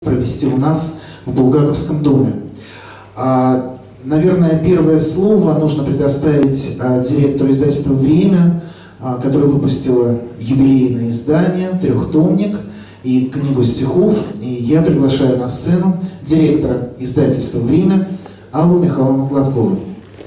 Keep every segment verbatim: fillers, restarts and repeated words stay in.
провести у нас в Булгаковском доме. А, наверное, первое слово нужно предоставить а, директору издательства «Время», а, которое выпустило юбилейное издание, трехтомник и книгу стихов. И я приглашаю на сцену директора издательства «Время» Аллу Михайловну Гладкову.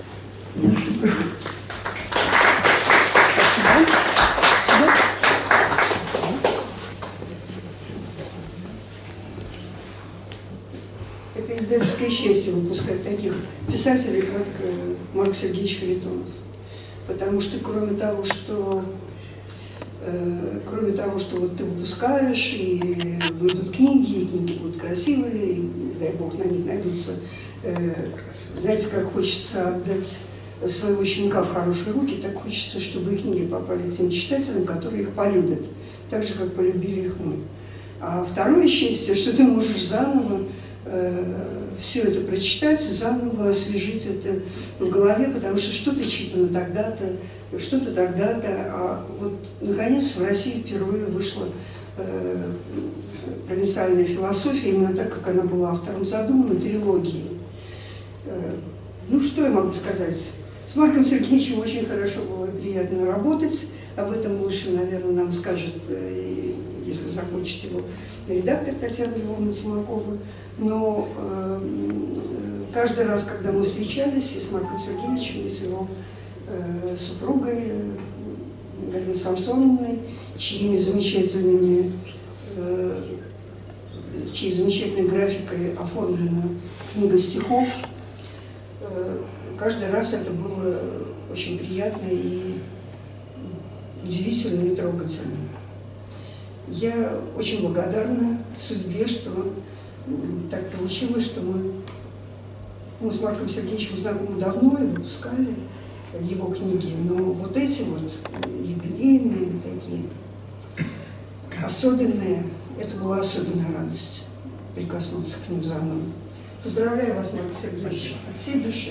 Издательское счастье выпускать таких писателей, как Марк Сергеевич Харитонов. Потому что кроме того, что э, кроме того, что вот ты выпускаешь, и выйдут книги, и книги будут красивые, и, дай бог, на них найдутся, э, знаете, как хочется отдать своего щенка в хорошие руки, так хочется, чтобы и книги попали к тем читателям, которые их полюбят, так же, как полюбили их мы. А второе счастье, что ты можешь заново все это прочитать, заново освежить это в голове, потому что что-то читано тогда-то, что-то тогда-то, а вот наконец в России впервые вышла э, провинциальная философия, именно так, как она была автором задумана, трилогии. Э, ну, что я могу сказать? С Марком Сергеевичем очень хорошо было и приятно работать, об этом лучше, наверное, нам скажет, э, если захочет его редактор Татьяна Львовна Тимакова. Но э, каждый раз, когда мы встречались и с Марком Сергеевичем, и с его э, супругой э, Галиной Самсоновной, чьими замечательными, э, чьей замечательной графикой оформлена книга стихов, э, каждый раз это было очень приятно и удивительно и трогательно. Я очень благодарна судьбе, что так получилось, что мы, мы с Марком Сергеевичем знакомы давно и выпускали его книги, но вот эти вот юбилейные, такие особенные, это была особенная радость прикоснуться к ним заново. Поздравляю вас, Марк Сергеевич, от всей души.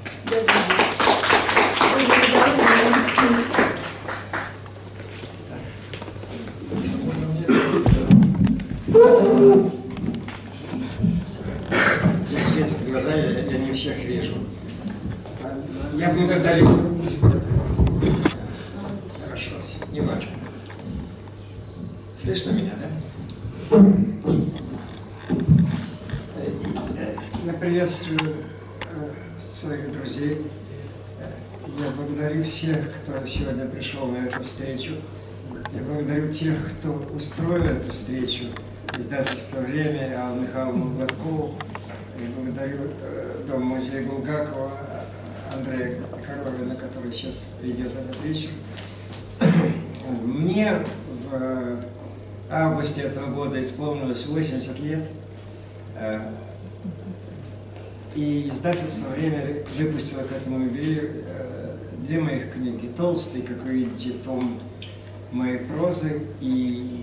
Здесь светят глаза, я, я не всех вижу. Я благодарю. Хорошо, не важно. Слышно меня, да? Я приветствую своих друзей. Я благодарю всех, кто сегодня пришел на эту встречу. Я благодарю тех, кто устроил эту встречу. Издательство «Время», Аллу Михайловну Гладкову. Я благодарю э, Дом-музей Булгакова, Андрея Коровина, который сейчас ведет этот вечер. Мне в августе этого года исполнилось восемьдесят лет. Э, и издательство «Время» выпустило к этому юбилею э, две моих книги. Толстый, как вы видите, том моей прозы, и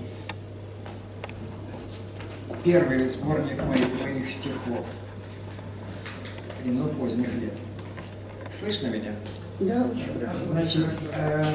первый сборник моих, моих стихов «Вино поздних лет». Слышно меня? Да, очень хорошо. Значит, э,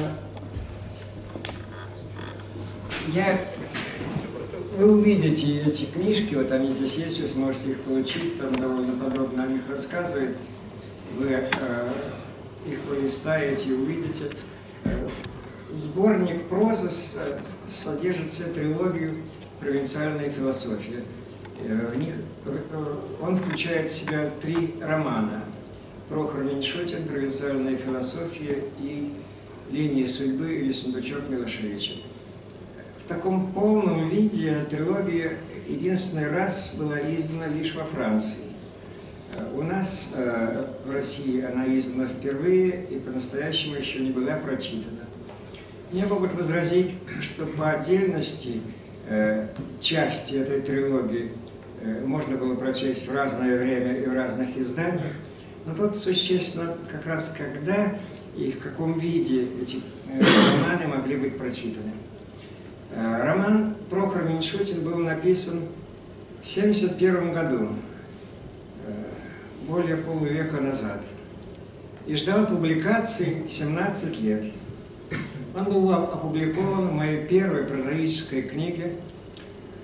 я, вы увидите эти книжки, вот они здесь есть, вы сможете их получить, там довольно подробно о них рассказывает. Вы э, их полистаете и увидите. Сборник прозы содержит в себе трилогию «Провинциальная философия». В них, он включает в себя три романа: Прохор Меньшотин, «Провинциальная философия» и «Линии судьбы» или «Сундучок Милошевича». В таком полном виде трилогия единственный раз была издана лишь во Франции. У нас в России она издана впервые и по-настоящему еще не была прочитана. Мне могут возразить, что по отдельности э, части этой трилогии э, можно было прочесть в разное время и в разных изданиях, но тут существенно как раз когда и в каком виде эти э, романы могли быть прочитаны. Э, роман Прохор Меньшотин был написан в семьдесят первом году, э, более полувека назад, и ждал публикации семнадцать лет. Он был опубликован в моей первой прозаической книге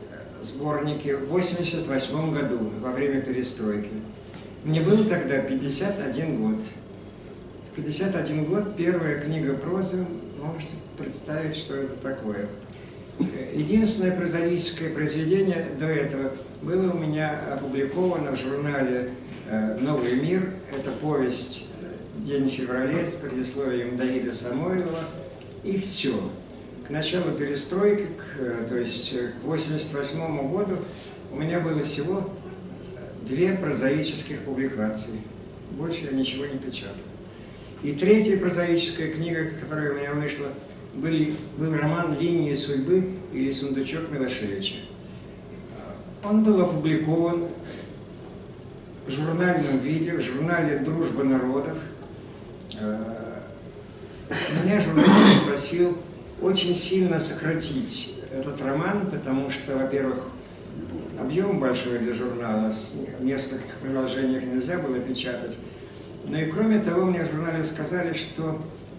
сборнике в восемьдесят восьмом году, во время перестройки. Мне было тогда пятьдесят один год. В пятьдесят один год первая книга прозы, можете представить, что это такое. Единственное прозаическое произведение до этого было у меня опубликовано в журнале «Новый мир». Это повесть «День февраля» с предисловием Давида Самойлова. И все. К началу перестройки, к, то есть к восемьдесят восьмому году, у меня было всего две прозаических публикации. Больше я ничего не печатал. И третья прозаическая книга, которая у меня вышла, были, был роман «Линии судьбы» или «Сундучок Милошевича». Он был опубликован в журнальном виде, в журнале «Дружба народов». Меня журнал попросил очень сильно сократить этот роман, потому что, во-первых, объем большой для журнала, в нескольких приложениях нельзя было печатать. Но и кроме того, мне в журнале сказали, что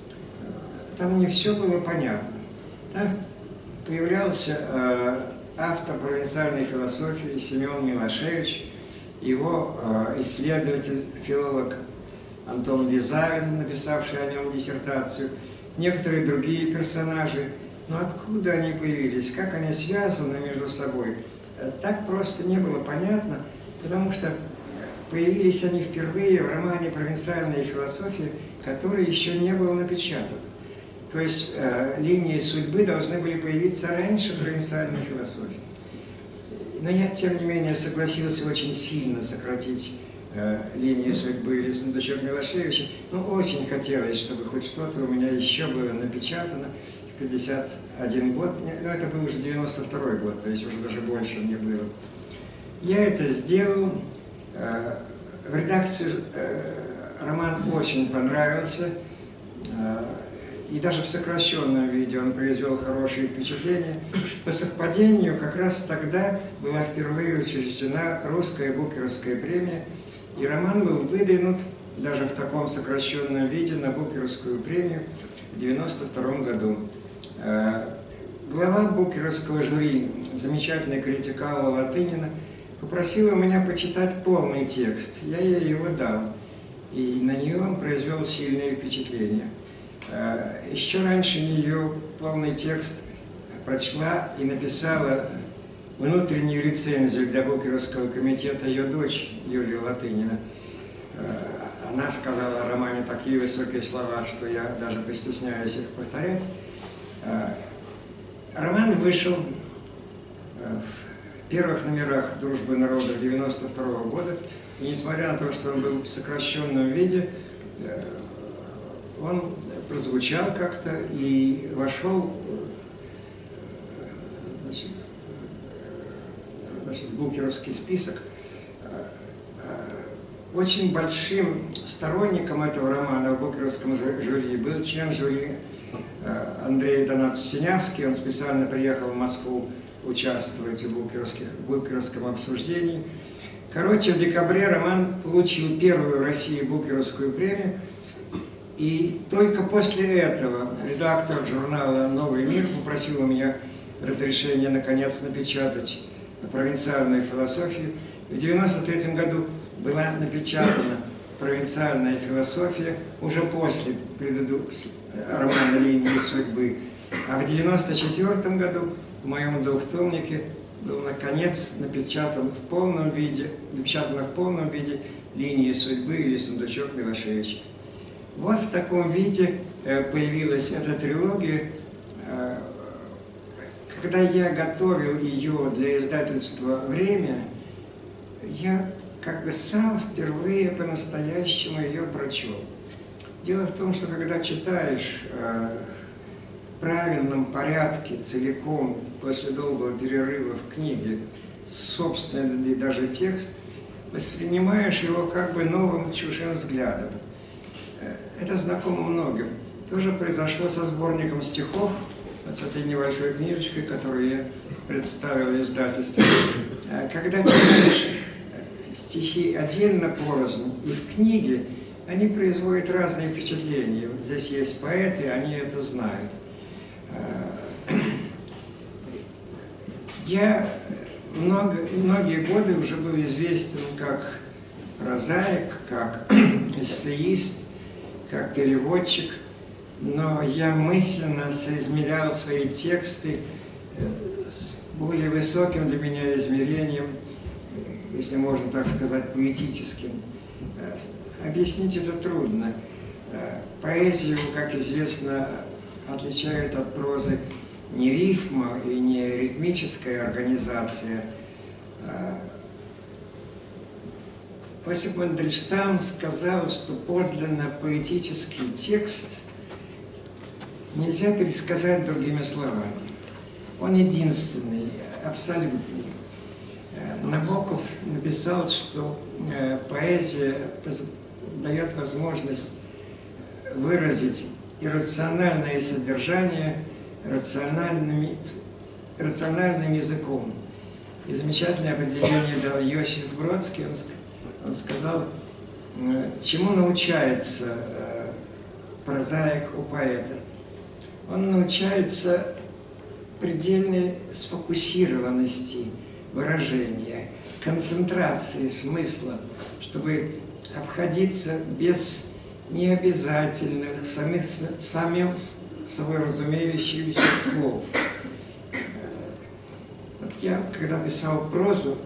там не все было понятно. Там появлялся э, автор провинциальной философии Семен Милошевич, его э, исследователь, филолог Антон Лизавин, написавший о нем диссертацию, некоторые другие персонажи. Но откуда они появились, как они связаны между собой, так просто не было понятно, потому что появились они впервые в романе «Провинциальная философия», который еще не был напечатан. То есть э, линии судьбы должны были появиться раньше провинциальной философии. Но я, тем не менее, согласился очень сильно сократить э, линии судьбы или «Сундучок Милошевича». Ну, очень хотелось, чтобы хоть что-то у меня еще было напечатано. В пятьдесят один год, ну, это был уже девяносто второй год, то есть уже даже больше мне было. Я это сделал. Э, в редакции э, роман очень понравился. Э, И даже в сокращенном виде он произвел хорошее впечатление. По совпадению, как раз тогда была впервые учреждена русская букеровская премия, и роман был выдвинут даже в таком сокращенном виде на букеровскую премию в девяносто втором году. Глава букеровского жюри, замечательный критик Алла Латынина, попросила меня почитать полный текст. Я ей его дал, и на нее он произвел сильное впечатление. Еще раньше нее полный текст прочла и написала внутреннюю рецензию для Букеровского комитета ее дочь Юлия Латынина. Она сказала о романе такие высокие слова, что я даже постесняюсь их повторять. Роман вышел в первых номерах «Дружбы народов» девяносто второго года, и несмотря на то, что он был в сокращенном виде, он прозвучал как-то и вошел значит, значит, в букеровский список. Очень большим сторонником этого романа в букеровском жюри был член жюри Андрей Донатович Синявский. Он специально приехал в Москву участвовать в букеровском обсуждении. Короче, в декабре роман получил первую в России букеровскую премию. И только после этого редактор журнала «Новый мир» попросил у меня разрешения наконец напечатать провинциальную философию. В девяносто третьем году была напечатана провинциальная философия уже после романа «Линии судьбы». А в девяносто четвёртом году в моем двухтомнике был наконец напечатан в полном виде, напечатана в полном виде «Линии судьбы» или «Сундучок Милошевича». Вот в таком виде появилась эта трилогия. Когда я готовил ее для издательства «Время», я как бы сам впервые по-настоящему ее прочел. Дело в том, что когда читаешь в правильном порядке, целиком, после долгого перерыва в книге, собственный даже текст, воспринимаешь его как бы новым чужим взглядом. Это знакомо многим. Тоже произошло со сборником стихов, вот с этой небольшой книжечкой, которую я представил издательству. Когда читаешь стихи отдельно порознь и в книге, они производят разные впечатления. Вот здесь есть поэты, они это знают. Я много, многие годы уже был известен как прозаик, как эссеист, как переводчик, но я мысленно соизмерял свои тексты с более высоким для меня измерением, если можно так сказать, поэтическим. Объяснить это трудно. Поэзию, как известно, отличает от прозы не рифма и не ритмическая организация. Осип Мандельштам сказал, что подлинно поэтический текст нельзя пересказать другими словами. Он единственный, абсолютный. Набоков написал, что поэзия дает возможность выразить иррациональное содержание рациональным, рациональным языком. И замечательное определение дал Иосиф Бродский. Он, он сказал, чему научается прозаик у поэта. Он научается предельной сфокусированности выражения, концентрации смысла, чтобы обходиться без необязательных, самих, самим собой разумеющихся слов. Вот я, когда писал прозу,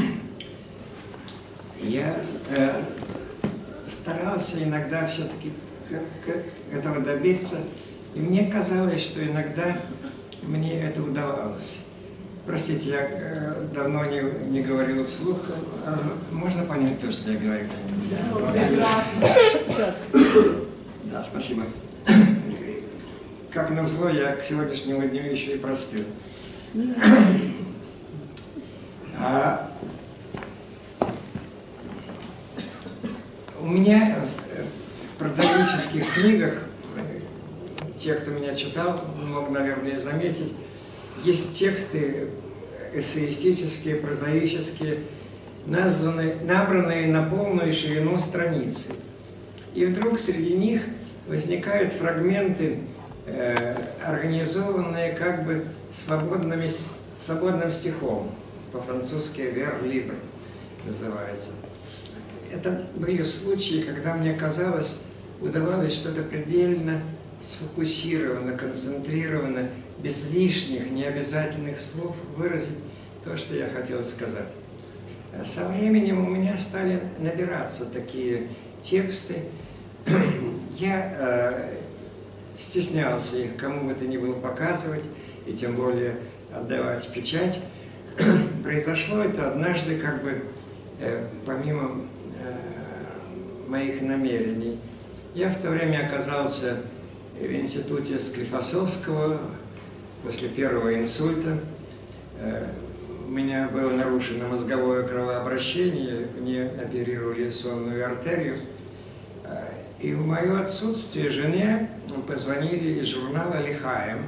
я э, старался иногда все-таки этого добиться, и мне казалось, что иногда мне это удавалось. Простите, я э, давно не, не говорил вслух. А можно понять то, что я говорю? Да, да, спасибо. Как назло, я к сегодняшнему дню еще и простыл. А у меня в прозаических книгах, те, кто меня читал, мог, наверное, заметить, есть тексты эссеистические, прозаические, названные, набранные на полную ширину страницы. И вдруг среди них возникают фрагменты, э, организованные как бы свободными, свободным стихом. По-французски «vers libre» называется. Это были случаи, когда мне казалось, удавалось что-то предельно сфокусированно, концентрированно, без лишних, необязательных слов выразить то, что я хотел сказать. Со временем у меня стали набираться такие тексты. Я э, стеснялся их кому бы то ни было показывать, и тем более отдавать в печать. Произошло это однажды, как бы, э, помимо э, моих намерений. Я в то время оказался в институте Склифосовского после первого инсульта. У меня было нарушено мозговое кровообращение, мне оперировали сонную артерию. И в мое отсутствие жене позвонили из журнала «Лихаем»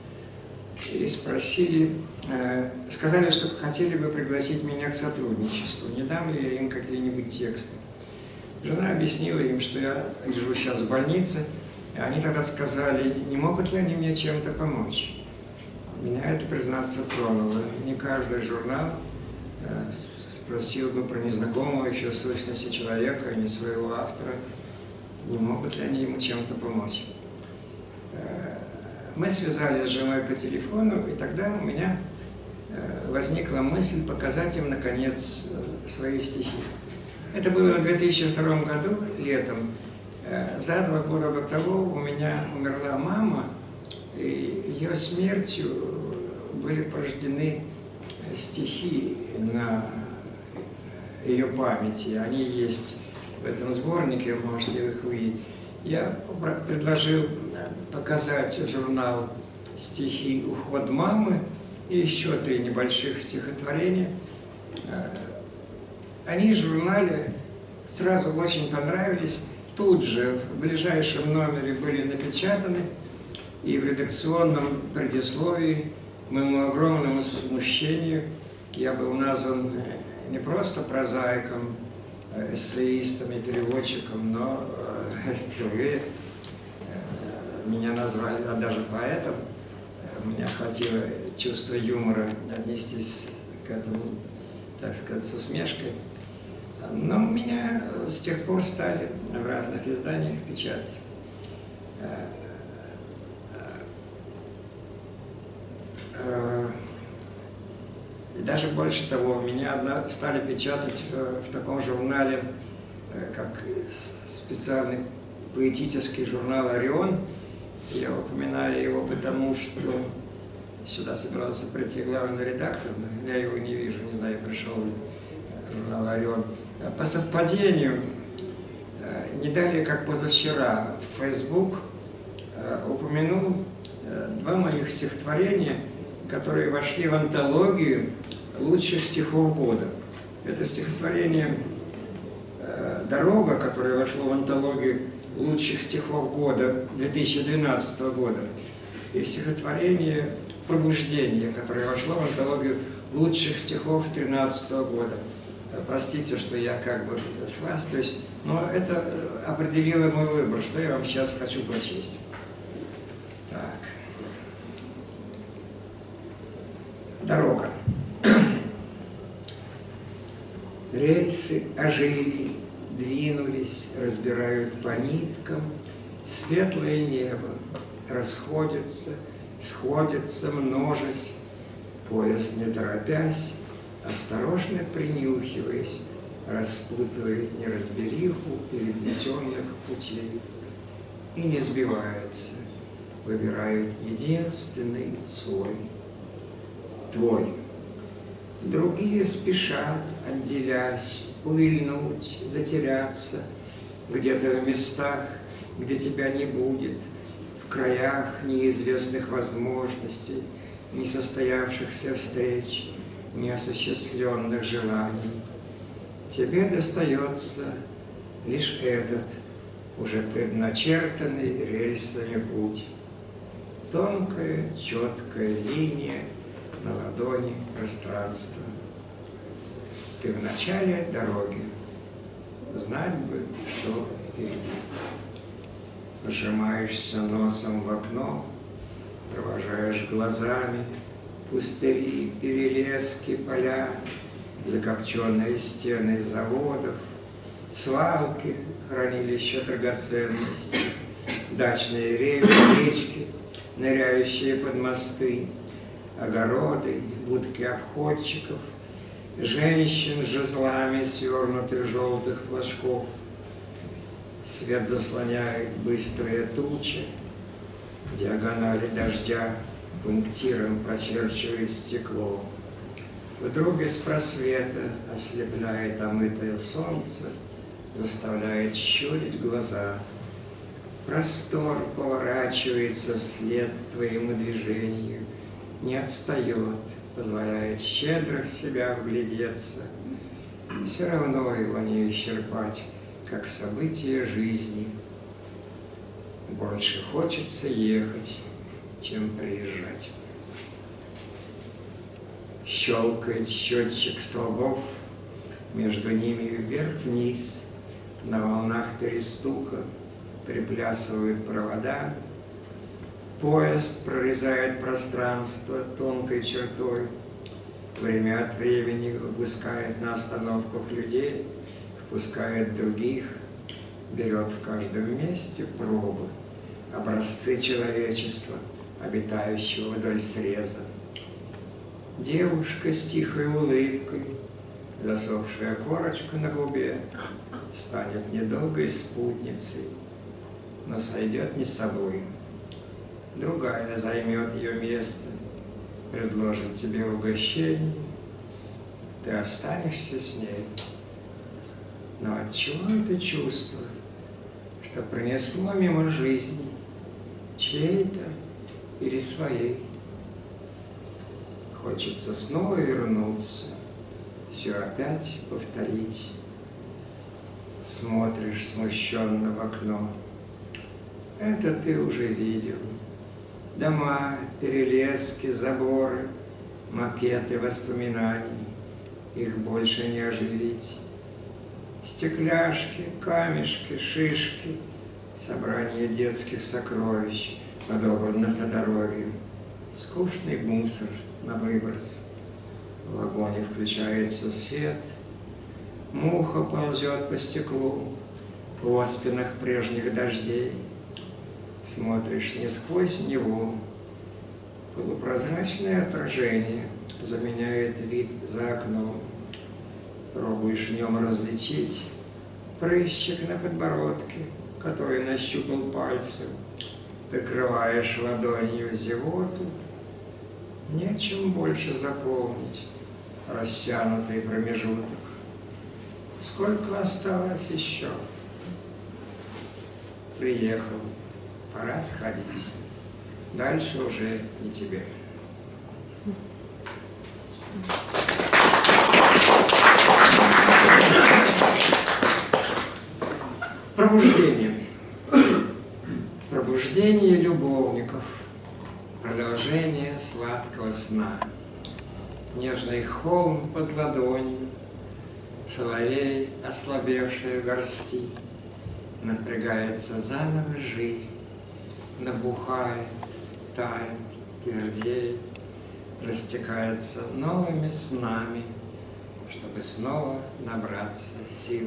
и спросили, сказали, что хотели бы пригласить меня к сотрудничеству, не дам ли я им какие-нибудь тексты. Жена объяснила им, что я лежу сейчас в больнице, и они тогда сказали, не могут ли они мне чем-то помочь. Меня это, признаться, тронуло. Не каждый журнал э, спросил бы про незнакомого еще в сущности человека, а не своего автора, не могут ли они ему чем-то помочь. Э, мы связались с женой по телефону, и тогда у меня э, возникла мысль показать им, наконец, э, свои стихи. Это было в две тысячи втором году, летом. За два года до того у меня умерла мама, и ее смертью были порождены стихи на ее памяти. Они есть в этом сборнике, можете их увидеть. Я предложил показать журнал стихи «Уход мамы» и еще три небольших стихотворения. Они в журнале сразу очень понравились. Тут же, в ближайшем номере, были напечатаны, и в редакционном предисловии, к моему огромному смущению, я был назван не просто прозаиком, эссеистом и переводчиком, но впервые меня назвали, а даже поэтом. Мне хватило чувства юмора отнестись к этому, так сказать, с усмешкой. Но меня с тех пор стали в разных изданиях печатать. И даже больше того, меня стали печатать в таком журнале, как специальный поэтический журнал «Орион». Я упоминаю его потому, что сюда собирался прийти главный редактор, но я его не вижу, не знаю, пришел ли журнал «Орион». По совпадению, не далее, как позавчера, в Facebook упомянул два моих стихотворения, которые вошли в антологию лучших стихов года. Это стихотворение «Дорога», которое вошло в антологию лучших стихов года две тысячи двенадцатого года, и стихотворение «Пробуждение», которое вошло в антологию лучших стихов две тысячи тринадцатого года. Простите, что я как бы хвастаюсь, но это определило мой выбор, что я вам сейчас хочу прочесть. Так. Дорога. Рельсы ожили, двинулись, разбирают по ниткам, светлое небо расходится, сходится, множась, поезд, не торопясь, осторожно принюхиваясь, распутывает неразбериху переплетенных путей и не сбивается, выбирает единственный свой, твой. Другие спешат, отделясь, увильнуть, затеряться где-то в местах, где тебя не будет, в краях неизвестных возможностей, несостоявшихся встреч, неосуществленных желаний. Тебе достается лишь этот, уже предначертанный рельсами путь. Тонкая, четкая линия на ладони пространства. Ты в начале дороги, знать бы, что впереди. Нажимаешься носом в окно, провожаешь глазами пустыри, перелески, поля, закопченные стены заводов, свалки, хранилища драгоценностей, дачные речки, ныряющие под мосты, огороды, будки обходчиков, женщин с жезлами свернутых желтых флажков. Свет заслоняет быстрые тучи, диагонали дождя пунктиром прочерчивает стекло. Вдруг из просвета ослепляет омытое солнце, заставляет щурить глаза. Простор поворачивается вслед твоему движению, не отстает, позволяет щедро в себя вглядеться. Все равно его не исчерпать, как событие жизни. Больше хочется ехать, чем приезжать. Щелкает счетчик столбов, между ними вверх-вниз, на волнах перестука приплясывают провода. Поезд прорезает пространство тонкой чертой, время от времени выпускает на остановках людей, впускает других, берет в каждом месте пробы, образцы человечества, обитающего вдоль среза. Девушка с тихой улыбкой, засохшая корочка на губе, станет недолгой спутницей, но сойдет не с собой. Другая займет ее место, предложит тебе угощение, ты останешься с ней. Но отчего это чувство, что пронесло мимо жизни, чьей-то или своей? Хочется снова вернуться, все опять повторить. Смотришь смущенно в окно. Это ты уже видел. Дома, перелески, заборы, макеты воспоминаний. Их больше не оживить. Стекляшки, камешки, шишки, собрание детских сокровищ, подобранных на дороге. Скучный мусор на выброс. В вагоне включается свет, муха ползет по стеклу в оспинах прежних дождей. Смотришь не сквозь него, полупрозрачное отражение заменяет вид за окном. Пробуешь в нем различить прыщик на подбородке, который нащупал пальцем. Прикрываешь ладонью зевоту, нечем больше заполнить растянутый промежуток. Сколько осталось еще? Приехал, пора сходить. Дальше уже не тебе. Пробуждение. Пробуждение любовников. Продолжение сладкого сна. Нежный холм под ладонью, соловей, ослабевшие горсти. Напрягается заново жизнь, набухает, тает, твердеет, растекается новыми снами, чтобы снова набраться сил.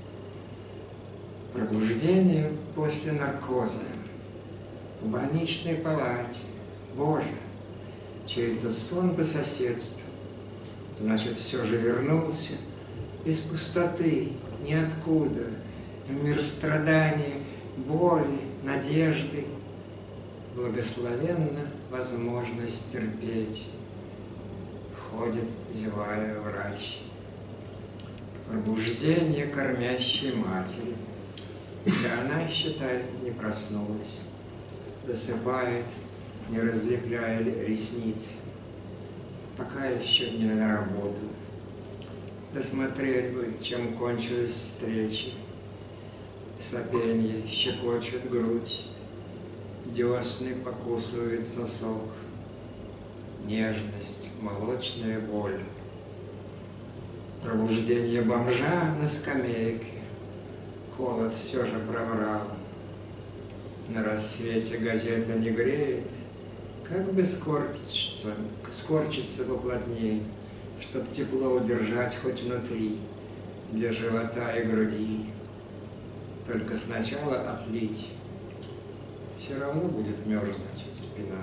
Пробуждение после наркоза. В больничной палате. Боже, чей-то сон по соседству. Значит, все же вернулся из пустоты, ниоткуда, в мир страдания, боли, надежды. Благословенна возможность терпеть. Входит, зевая, врач. Пробуждение кормящей матери. Да она, считай, не проснулась. Досыпает, не разлепляя ресниц. Пока еще не на работу. Досмотреть бы, чем кончилась встреча. Сопенье щекочет грудь, десны покусывает сосок. Нежность, молочная боль. Пробуждение бомжа на скамейке. Холод все же пробрал. На рассвете газета не греет, как бы скорчиться, скорчиться поплотнее, чтоб тепло удержать хоть внутри, для живота и груди. Только сначала отлить, все равно будет мерзнуть спина.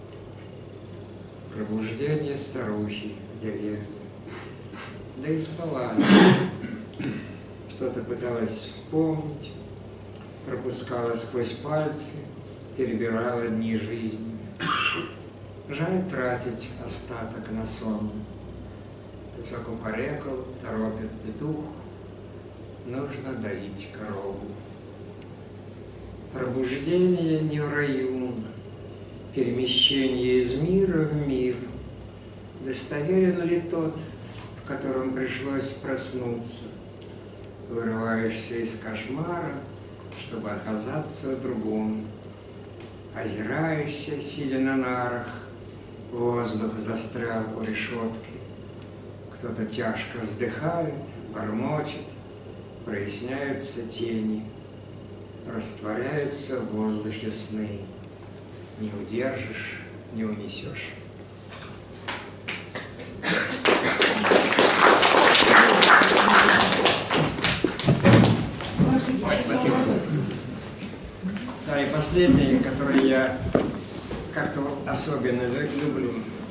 Пробуждение старухи в деревне. Да и спала. Что-то пыталась вспомнить, пропускала сквозь пальцы, перебирала дни жизни. Жаль тратить остаток на сон. Закукарекал, торопит петух, нужно доить корову. Пробуждение не в раю, перемещение из мира в мир. Достоверен ли тот, в котором пришлось проснуться? Вырываешься из кошмара, чтобы оказаться в другом. Озираешься, сидя на нарах, воздух застрял у решетки. Кто-то тяжко вздыхает, бормочет, проясняются тени, растворяются в воздухе сны. Не удержишь, не унесешь. Спасибо. Да, и последнее, которое я как-то особенно люблю.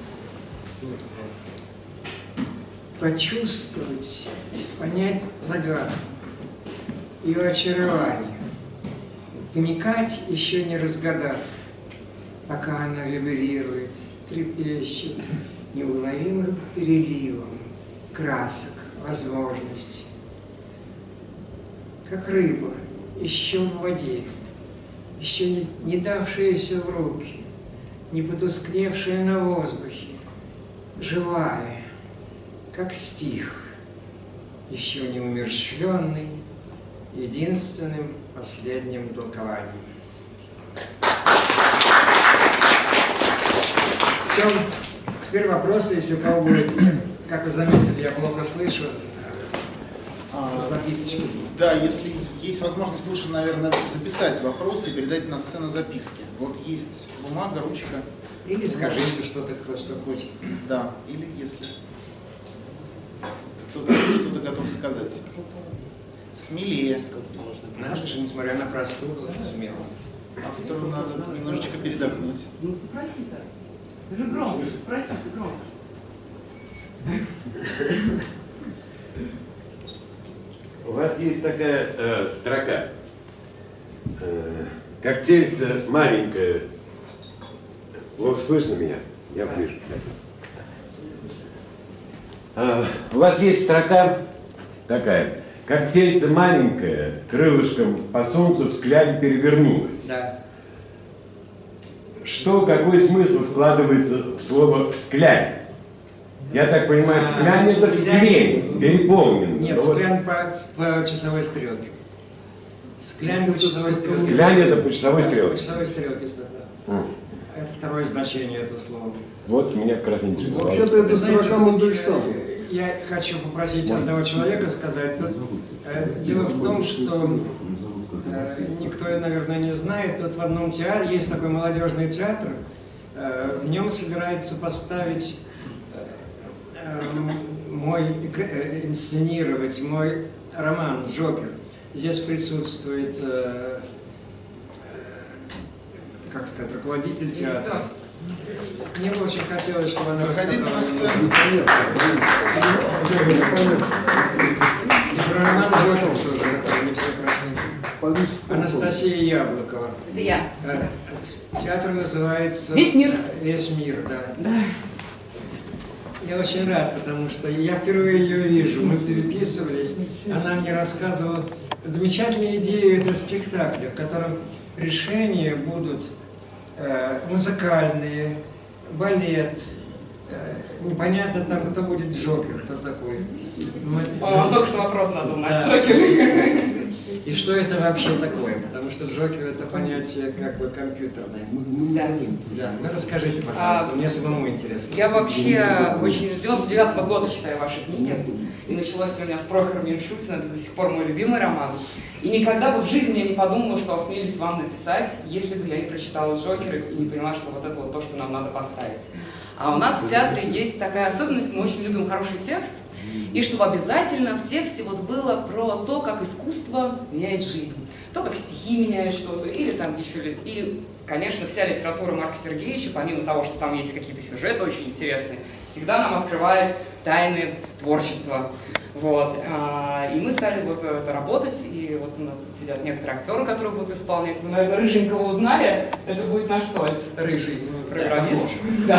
Почувствовать, понять загадку, ее очарование, вникать, еще не разгадав, пока она вибрирует, трепещет неуловимым переливом красок, возможностей. Как рыба, еще в воде, еще не, не давшаяся в руки, не потускневшая на воздухе, живая, как стих, еще не умерщвленный, единственным последним толкованием. Все, теперь вопросы, если у кого будет. Как вы заметили, я плохо слышу. Записочки. Да, если есть возможность, лучше, наверное, записать вопросы и передать на сцену записки. Вот есть бумага, ручка. Или скажите что-то, кто что хочет. Да, или если... готов сказать. Смелее. Надо же, несмотря на простуду, смело. Автору надо немножечко передохнуть. Ну спроси-то. Ты же громко, спроси, ты громко. У вас есть такая э, строка. Э, как тельце маленькое. Плохо слышно меня? Я ближе. Э, у вас есть строка такая. Как тельце маленькое, крылышком по солнцу взгляд перевернулось. Да. Что, какой смысл вкладывается в слово «всклянь»? Я так понимаю, «всклянь» это «всклень», переполнен. Нет, вот. «Склянь» по, по часовой стрелке. «Склянь» по часовой стрелке. «Склянь» это по часовой Да, стрелке. по часовой стрелке, да. Mm. Это второе значение этого слова. Вот меня как раз интересовало. Вообще-то это строка Мандельштама. Я хочу попросить одного человека сказать. Тут, э, дело в том, что э, никто, наверное, не знает. Тут в одном театре, есть такой молодежный театр, э, в нем собирается поставить, э, э, мой, э, инсценировать мой роман «Джокер». Здесь присутствует, э, э, как сказать, руководитель театра. Мне бы очень хотелось, чтобы она Выходите на рассказала. сцену. И про роман «Джокер» тоже, который не все прошли. Анастасия Яблокова. Это я. Театр называется «Весь мир». «Весь мир», да. Да. Я очень рад, потому что я впервые ее вижу. Мы переписывались, она мне рассказывала замечательную идею этого спектакля, в котором решения будут э, музыкальные, балет. Э, непонятно там, кто будет Джокер, кто такой. Мы... Он только что вопрос задал, наш Да. Джокер. И что это вообще такое? Потому что Джокер — это понятие как бы компьютерное. Да. Да, ну расскажите, пожалуйста, А, мне самому интересно. Я вообще очень с девяносто девятого года читаю ваши книги. И началось у меня с Прохора Меньшутина, это до сих пор мой любимый роман. И никогда бы в жизни я не подумала, что осмелюсь вам написать, если бы я не прочитала Джокера и не поняла, что вот это вот то, что нам надо поставить. А у нас в театре есть такая особенность, мы очень любим хороший текст, и чтобы обязательно в тексте вот было про то, как искусство меняет жизнь, то, как стихи меняют что-то, или там еще... И, конечно, вся литература Марка Сергеевича, помимо того, что там есть какие-то сюжеты очень интересные, всегда нам открывает тайны творчества. Вот. И мы стали вот это работать, и вот у нас тут сидят некоторые актеры, которые будут исполнять. Вы, наверное, Рыженького узнали, это будет наш Тольц, Рыжий, программист. Да.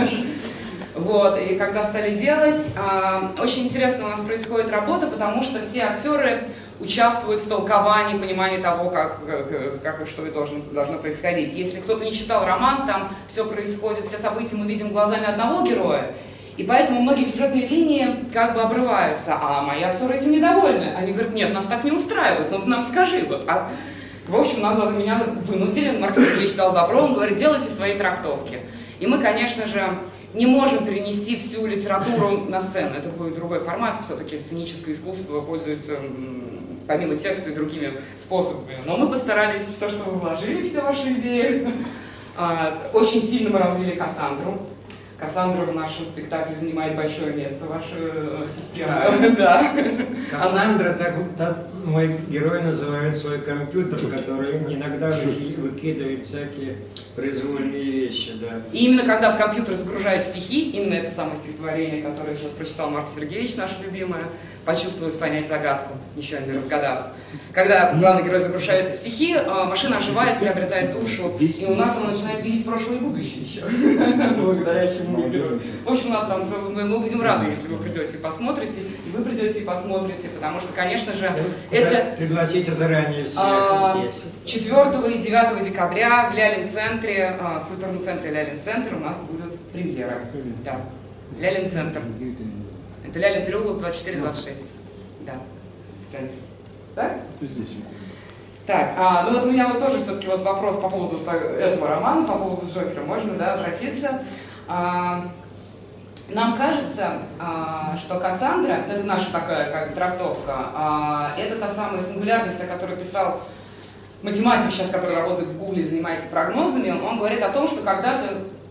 Вот, и когда стали делать, очень интересно у нас происходит работа, потому что все актеры участвуют в толковании, понимании того, как, как, как и что и должно, должно происходить. Если кто-то не читал роман, там все происходит, все события мы видим глазами одного героя, и поэтому многие сюжетные линии как бы обрываются, а мои актеры этим недовольны. Они говорят: нет, нас так не устраивает, ну ты нам скажи. Вот. А, в общем, нас, меня вынудили, Марк Сергеевич дал добро, он говорит: делайте свои трактовки. И мы, конечно же, не можем перенести всю литературу на сцену. Это будет другой формат, все-таки сценическое искусство пользуется помимо текста и другими способами. Но мы постарались, все, что вы вложили, все ваши идеи. Очень сильно мы развили Кассандру. Кассандра в нашем спектакле занимает большое место, ваша система. Да. Кассандра, так, так мой герой называет свой компьютер, который иногда выкидывает всякие произвольные вещи. Да. И именно когда в компьютер загружают стихи, именно это самое стихотворение, которое сейчас прочитал Марк Сергеевич, наше любимое, почувствовать, понять загадку, еще не разгадав. Когда главный герой загружает стихи, машина оживает, приобретает душу, и у нас она начинает видеть прошлое и будущее еще. Благодаря чему герою. В общем, у нас там мы будем рады, если вы придете и посмотрите, и вы придете и посмотрите, потому что, конечно же, это... Пригласите заранее всех здесь. четвёртого и девятого декабря в Лялин-центре, в культурном центре Лялин-центр у нас будет премьера. Да. Лялин-центр. Это Лялин переулок двадцать четыре двадцать шесть. Да, в центре. Так? Здесь. Так, а, ну вот у меня вот тоже все-таки вот вопрос по поводу этого романа, по поводу Джокера. Можно, да, обратиться? А, нам кажется, а, что Кассандра, это наша такая как трактовка, а, это та самая сингулярность, о которой писал математик сейчас, который работает в Гугле, занимается прогнозами. Он говорит о том, что когда-то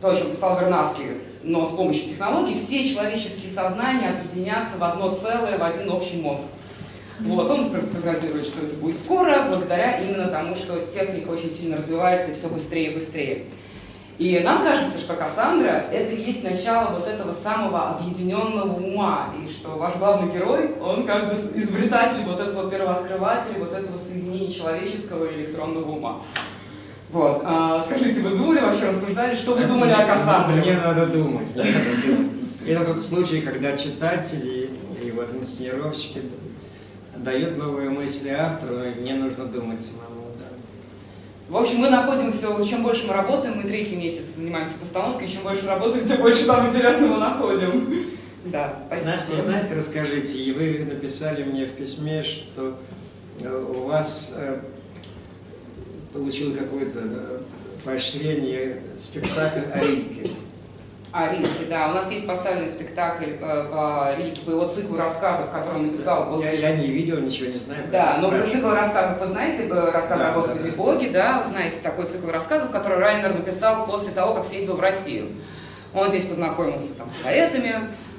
то, о чем писал Вернадский, но с помощью технологий, все человеческие сознания объединятся в одно целое, в один общий мозг. Вот, он прогнозирует, что это будет скоро, благодаря именно тому, что техника очень сильно развивается и все быстрее и быстрее. И нам кажется, что Кассандра — это и есть начало вот этого самого объединенного ума, и что ваш главный герой, он как бы изобретатель вот этого первооткрывателя, вот этого соединения человеческого и электронного ума. Вот. А, скажите, вы думали вообще, рассуждали, что вы думали о Кассандре? Мне надо думать. Мне надо думать. Это тот случай, когда читатели и вот инсценировщики дают новые мысли автору, и мне нужно думать самому. В общем, мы находимся, чем больше мы работаем, мы третий месяц занимаемся постановкой, чем больше работаем, тем больше там интересного находим. Да, спасибо. Настя, знаете, расскажите, и вы написали мне в письме, что у вас получил какое-то поощрение спектакль о Рильке. О Рильке, да. У нас есть поставленный спектакль по Рильке, по его циклу рассказов, который он написал после... Я, я не видел, ничего не знаю. Да, но про цикл рассказов вы знаете, рассказы да, о Господе да, Боге, да, вы знаете такой цикл рассказов, который Райнер написал после того, как съездил в Россию. Он здесь познакомился там с поэтами,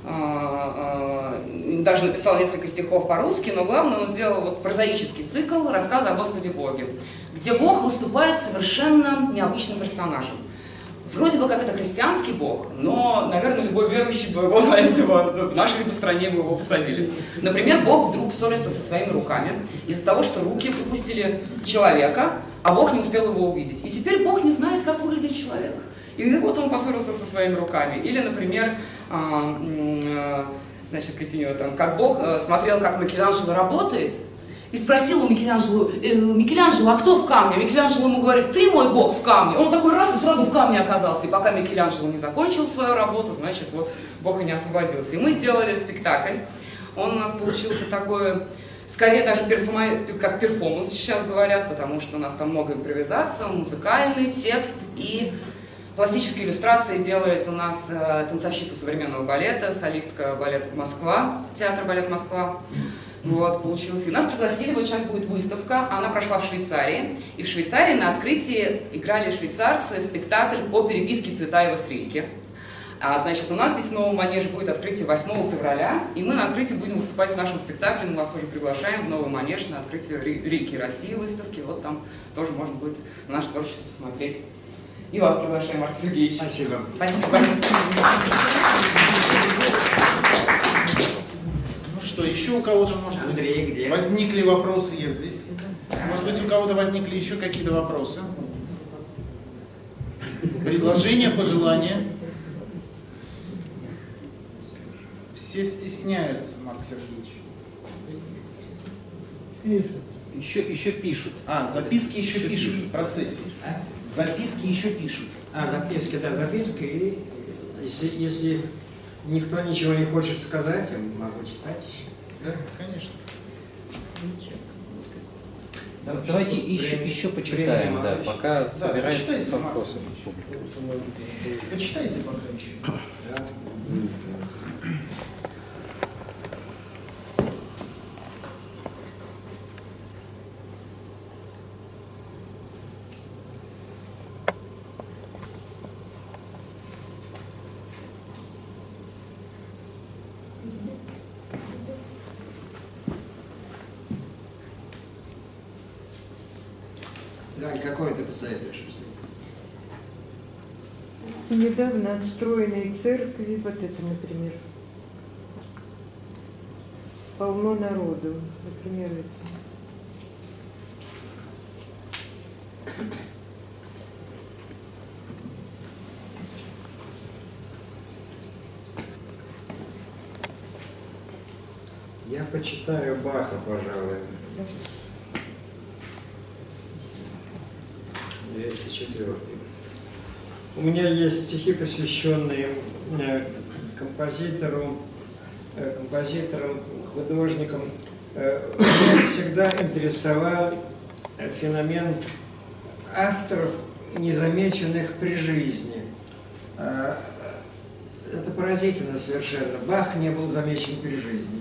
даже написал несколько стихов по-русски, но главное, он сделал вот прозаический цикл рассказа о Господе Боге, где Бог выступает совершенно необычным персонажем. Вроде бы как это христианский Бог, но, наверное, любой верующий бы его за этого, в нашей стране бы его посадили. Например, Бог вдруг ссорится со своими руками из-за того, что руки выпустили человека, а Бог не успел его увидеть. И теперь Бог не знает, как выглядит человек. И вот он поссорился со своими руками. Или, например, значит, как, у него там, как Бог смотрел, как Микеланджело работает, и спросил у Микеланджело: э, Микеланджело, а кто в камне? Микеланджело ему говорит: ты мой Бог в камне. Он такой раз и сразу в камне оказался. И пока Микеланджело не закончил свою работу, значит, вот Бог и не освободился. И мы сделали спектакль. Он у нас получился такой, скорее даже перформа... как перформанс сейчас говорят, потому что у нас там много импровизации, музыкальный текст и пластические иллюстрации делает у нас э, танцовщица современного балета, солистка балета Москва, театр балет Москва. Вот, получился. И нас пригласили, вот сейчас будет выставка, она прошла в Швейцарии. И в Швейцарии на открытии играли швейцарцы спектакль по переписке Цветаева с Рильке. А, значит, у нас здесь в Новом Манеже будет открытие восьмого февраля, и мы на открытии будем выступать с нашим спектаклем. Мы вас тоже приглашаем в Новый Манеж на открытие Рильки России выставки. Вот там тоже можно будет наше творчество посмотреть. И вас приглашаем, Марк Сергеевич. Спасибо. Спасибо. Что, еще у кого-то, может Андрей, быть, где? возникли вопросы? Я здесь. Может быть, у кого-то возникли еще какие-то вопросы? Предложения, пожелания? Все стесняются, Марк Сергеевич. Пишут. Еще, еще пишут. А, записки еще, еще пишут, пишут в процессе. А? Записки еще пишут. А, записки, да, записка. И если, если никто ничего не хочет сказать, я могу читать еще. Да, конечно. Да, давайте еще, еще почитаем, да, пока да, собирается с вопросами. Почитайте пока еще. Да. Галь, какой ты посоветуешь? Недавно отстроенные церкви, вот это, например, полно народу, например, это. Я почитаю Баха, пожалуй. двести четвёртый. У меня есть стихи, посвященные композитору, композиторам, художникам. Меня всегда интересовал феномен авторов, незамеченных при жизни. Это поразительно совершенно. Бах не был замечен при жизни.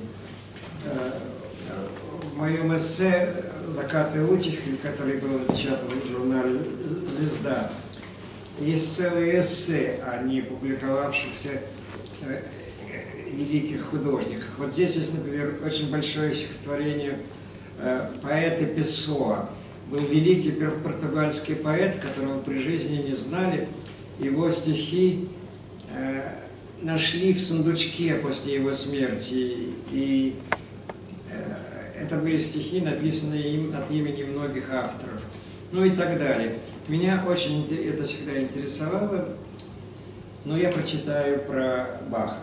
В моем эссе «Закаты утихли», который был напечатан в журнале «Звезда», есть целые эссе о не публиковавшихся великих художниках. Вот здесь есть, например, очень большое стихотворение поэта Песоа. Был великий португальский поэт, которого при жизни не знали. Его стихи э, нашли в сундучке после его смерти. И э, это были стихи, написанные им от имени многих авторов. Ну и так далее. Меня очень это всегда интересовало, но я прочитаю про Баха.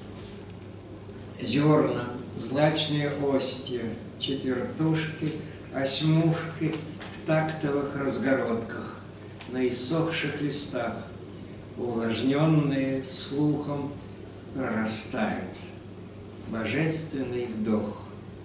Зерна, злачные остья, четвертушки, осьмушки в тактовых разгородках, на иссохших листах, увлажненные слухом, прорастают. Божественный вдох.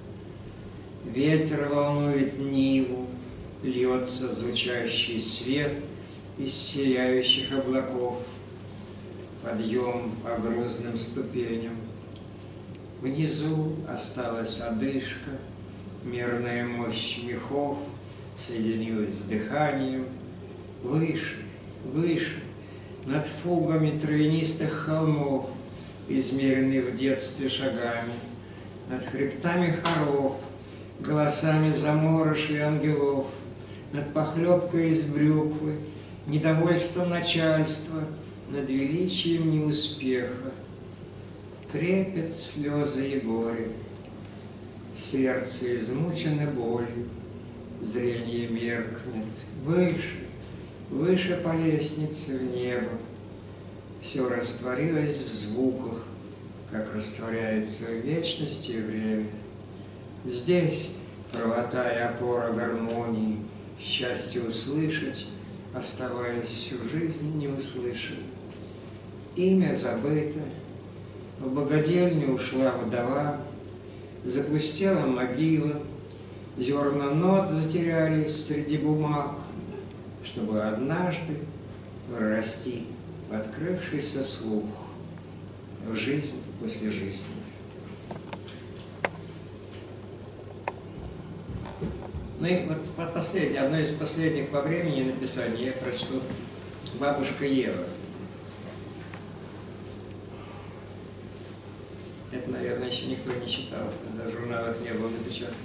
Ветер волнует ниву, льется звучащий свет из сияющих облаков. Подъем по грузным ступеням. Внизу осталась одышка, мерная мощь мехов соединилась с дыханием. Выше, выше, над фугами травянистых холмов, измеренных в детстве шагами, над хребтами хоров, голосами заморыш и ангелов, над похлебкой из брюквы, недовольством начальства, над величием неуспеха. Трепет, слезы и горе, сердце измучено болью, зрение меркнет. Выше, выше по лестнице в небо. Все растворилось в звуках, как растворяется в вечности время. Здесь правота и опора гармонии, счастье услышать, оставаясь всю жизнь неуслышанным. Имя забыто, в богадельню ушла вдова, запустела могила, зерна нот затерялись среди бумаг, чтобы однажды прорасти в открывшийся слух, в жизнь после жизни. Ну и вот последнее, одно из последних по времени написания я прочту «Бабушка Ева». Это, наверное, еще никто не читал, когда в журналах не было напечатано.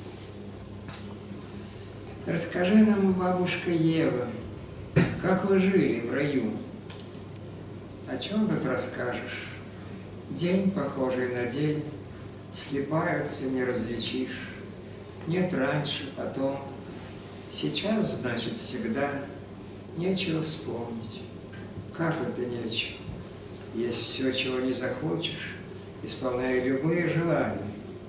Расскажи нам, бабушка Ева, как вы жили в раю? О чем тут расскажешь? День, похожий на день, слипаются, не различишь. Нет раньше, потом. Сейчас, значит, всегда. Нечего вспомнить. Как это нечего? Есть все, чего не захочешь, исполняя любые желания.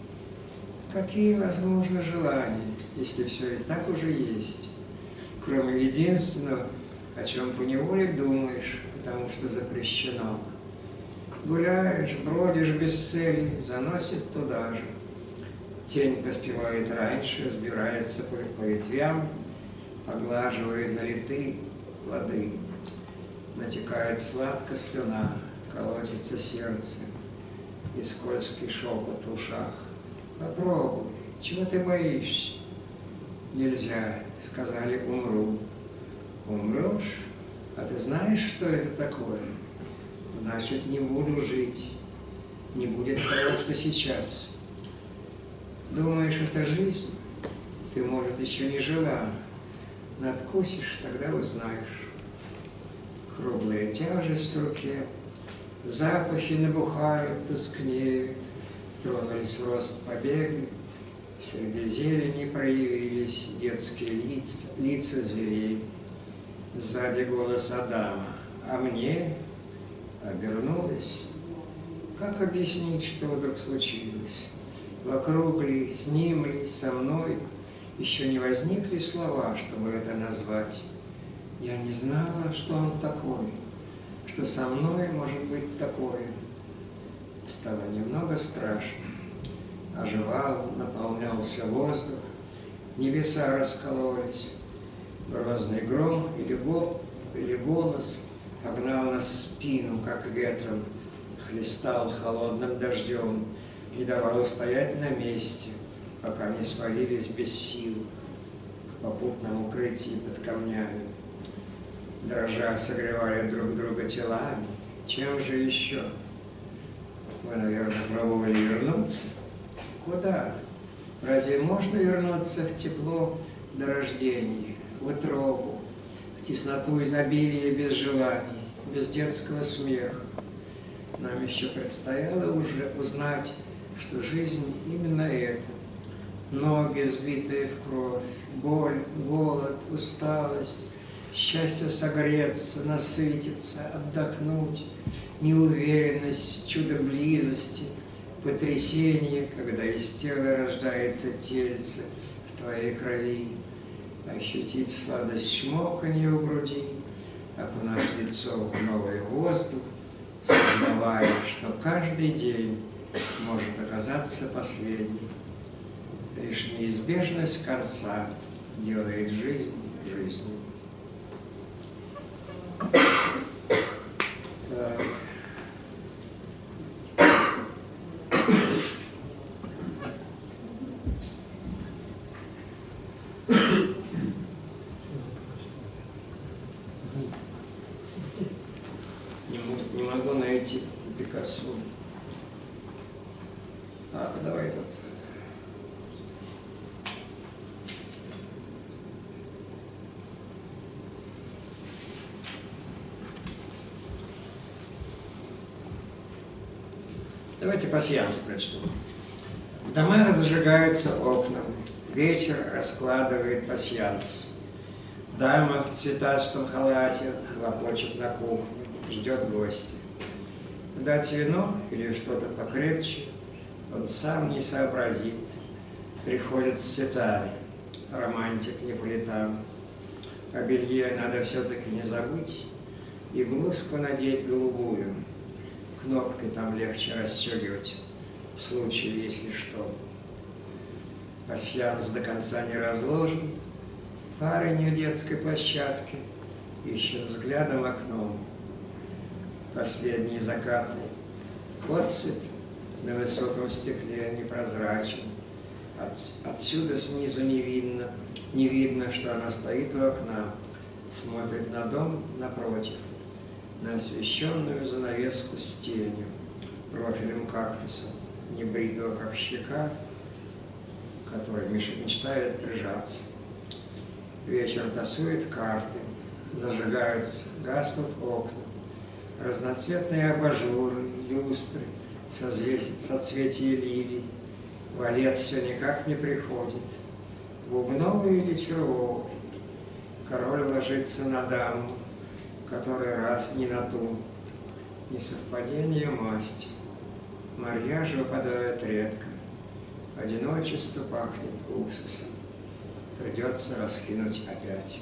Какие возможны желания, если все и так уже есть? Кроме единственного, о чем поневоле думаешь, потому что запрещено. Гуляешь, бродишь без цели, заносит туда же. Тень поспевает раньше, взбирается по, по ветвям, поглаживает налитые плоды. Натекает сладко слюна, колотится сердце, и скользкий шепот в ушах. Попробуй, чего ты боишься? Нельзя, сказали, умру. Умрешь? А ты знаешь, что это такое? Значит, не буду жить. Не будет того, что сейчас. Думаешь, это жизнь? Ты, может, еще не жила. Надкусишь, тогда узнаешь. Круглая тяжесть в руке, запахи набухают, тускнеют, тронулись в рост побеги, среди зелени проявились детские лица, лица зверей. Сзади голос Адама, а мне обернулась. Как объяснить, что вдруг случилось? Вокруг ли, с ним ли, со мной еще не возникли слова, чтобы это назвать. Я не знала, что он такой, что со мной может быть такое. Стало немного страшно. Оживал, наполнялся воздух, небеса раскололись. Грозный гром или, гол, или голос погнал нас в спину, как ветром, хлестал холодным дождем, не давал устоять на месте, пока не свалились без сил в попутном укрытии под камнями. дрожа согревали друг друга телами. Чем же еще? Вы, наверное, пробовали вернуться? Куда? Разве можно вернуться в тепло до рождения, в утробу, в тесноту изобилия без желаний, без детского смеха? Нам еще предстояло уже узнать, что жизнь именно это. Ноги, сбитые в кровь, боль, голод, усталость, счастье согреться, насытиться, отдохнуть, неуверенность, чудо близости, потрясение, когда из тела рождается тельце в твоей крови, ощутить сладость чмоканья у груди, окунать лицо в новый воздух, сознавая, что каждый день может оказаться последним. Лишь неизбежность конца делает жизнь жизнью. Так. Не, не могу найти Пикассо. А, давай вот. Давайте пасьянс прочту. В домах зажигаются окна, вечер раскладывает пасьянс. Дама в цветастом халате хлопочет на кухне, ждет гостя. Дать вино или что-то покрепче, он сам не сообразит. Приходит с цветами, романтик не по летам. О белье надо все-таки не забыть и блузку надеть голубую. Кнопкой там легче расстегивать, в случае, если что. Пасьянс до конца не разложен, парень у детской площадки ищет взглядом окном. Последний закатный отцвет на высоком стекле непрозрачен. От, отсюда снизу не видно, не видно, что она стоит у окна, смотрит на дом напротив, на освещенную занавеску с тенью, профилем кактуса, небритого как щека, который мечтает прижаться. Вечер тасует карты, зажигаются, гаснут окна, разноцветные абажуры, люстры, соцветия лилий. Валет все никак не приходит, бубновый или червовый. Король ложится на даму, который раз не на ту, несовпадение масти. Марьяж выпадает редко, одиночество пахнет уксусом, придется раскинуть опять.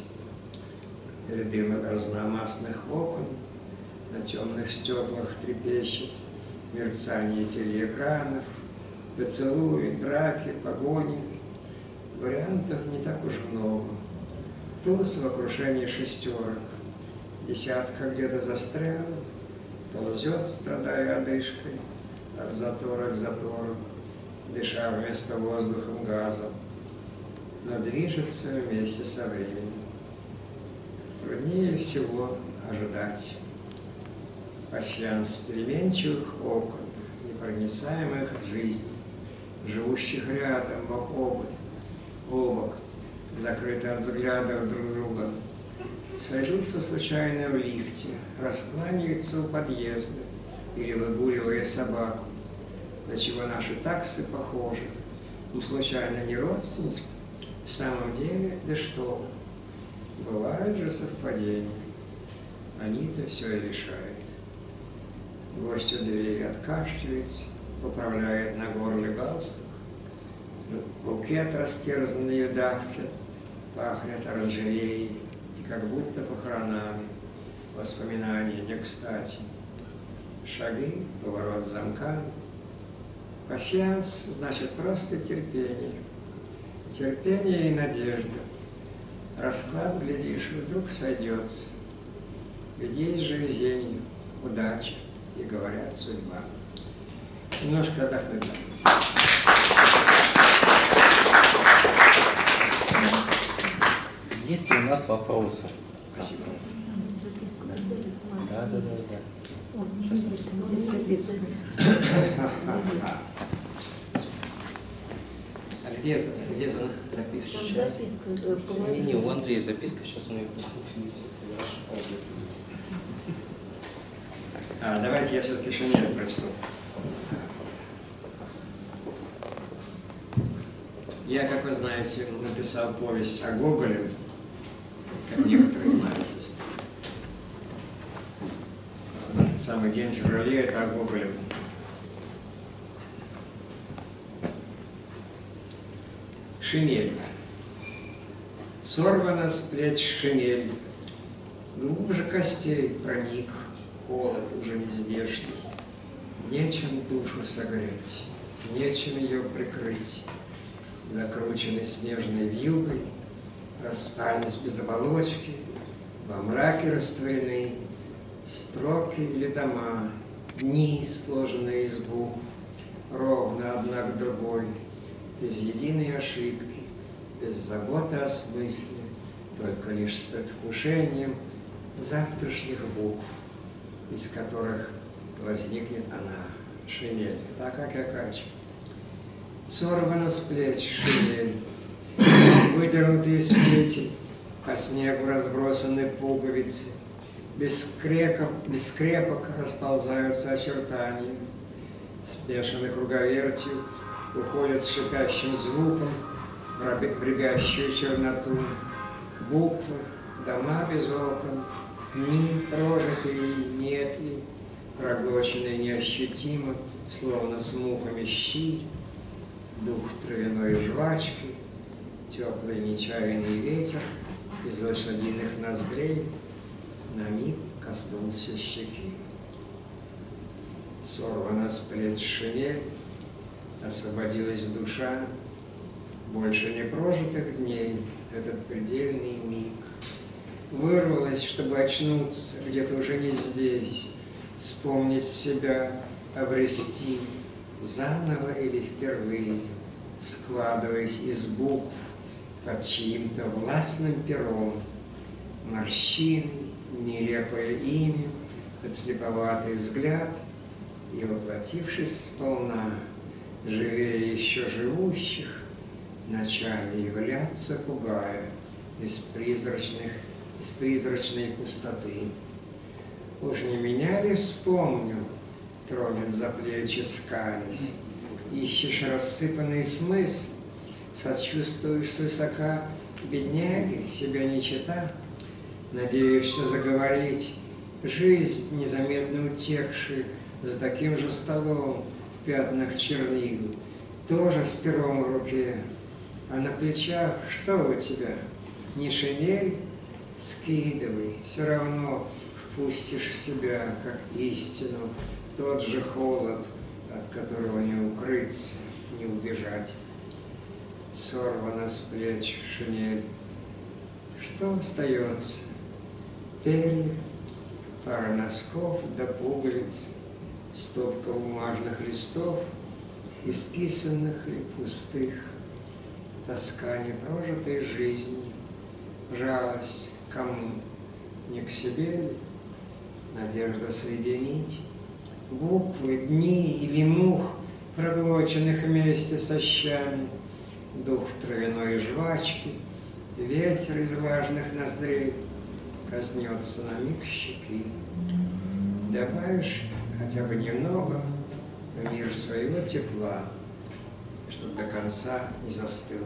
Ряды разномастных окон на темных стеклах трепещет мерцание телеэкранов, поцелуи, драки, погони. Вариантов не так уж много. Туз в окружении шестерок. Десятка где-то застряла, ползет, страдая одышкой, от затора к затору, дыша вместо воздухом газом, но движется вместе со временем. Труднее всего ожидать. Пасьянс переменчивых окон, непроницаемых жизней, живущих рядом, бок о бок, о бок, закрыты от взглядов друг друга, сойдутся случайно в лифте, раскланяются у подъезда или выгуливая собаку, до чего наши таксы похожи. Мы случайно не родственники? В самом деле, да что вы, бывают же совпадения. Они-то все и решают. Гость у дверей откашливается, поправляет на горле галстук. Букет растерзанной давки пахнет оранжереей и как будто похоронами. Воспоминания не кстати. Шаги, поворот замка. Пасьянс значит просто терпение. Терпение и надежда. Расклад, глядишь, вдруг сойдется. Ведь есть же везение, удача и, говорят, судьба. Немножко отдохнуть. Есть ли у нас вопросы? Спасибо. Да, да, да, да. А где, где за записка? Сейчас. Не, не, у Андрея записка, сейчас мы ее принесем. А, давайте я все-таки Шинель прочту. Я, как вы знаете, написал повесть о Гоголе, как некоторые знают. Этот самый день в феврале – это о Гоголе. Шинель. Сорвана с плеч шинель, глубже костей проник, холод уже не здешний. Нечем душу согреть, нечем ее прикрыть. Закручены снежной вьюгой, распались без оболочки, во мраке растворены строки или дома, дни, сложенные из букв, ровно одна к другой, без единой ошибки, без заботы о смысле, только лишь с предвкушением завтрашних букв, из которых возникнет она, Шинель. Так, как я качу. Сорвана с плеч шинель, выдернутые из плети, по снегу разбросаны пуговицы, без, креков, без скрепок расползаются очертания, спешенных круговертью уходят с шипящим звуком в рябящую черноту. Буквы, дома без окон, дни прожитые, нет ли, проглоченные неощутимо, словно с мухами щи, дух травяной жвачки, теплый нечаянный ветер из лошадиных ноздрей на миг коснулся щеки. Сорвана с плеч шинель, освободилась душа, больше не прожитых дней этот предельный миг. Вырвалась, чтобы очнуться где-то уже не здесь, вспомнить себя, обрести заново или впервые, складываясь из букв под чьим-то властным пером, морщины, нелепое имя, подслеповатый взгляд, и, воплотившись сполна, живее еще живущих, ночами являться, пугая из призрачных, из призрачной пустоты. Уж не меня ли вспомню, тронет за плечи скались, ищешь рассыпанный смысл, сочувствуешь свысока бедняги, себя не чета, надеешься заговорить жизнь, незаметно утекшую за таким же столом в пятнах чернил, тоже с пером в руке, а на плечах что у тебя? Не шинель? Скидывай, все равно впустишь в себя, как истину, тот же холод, от которого не укрыться, не убежать. Сорвана с плеч шинель. Что остается? Перья, пара носков до пуговиц, стопка бумажных листов, исписанных и пустых, тоска непрожитой жизни, жалость кому, не к себе ли, надежда соединить буквы, дни или мух, проглоченных вместе со щами, дух травяной жвачки, ветер из влажных ноздрей коснется на миг щеки. Добавишь хотя бы немного в мир своего тепла, чтоб до конца не застыл.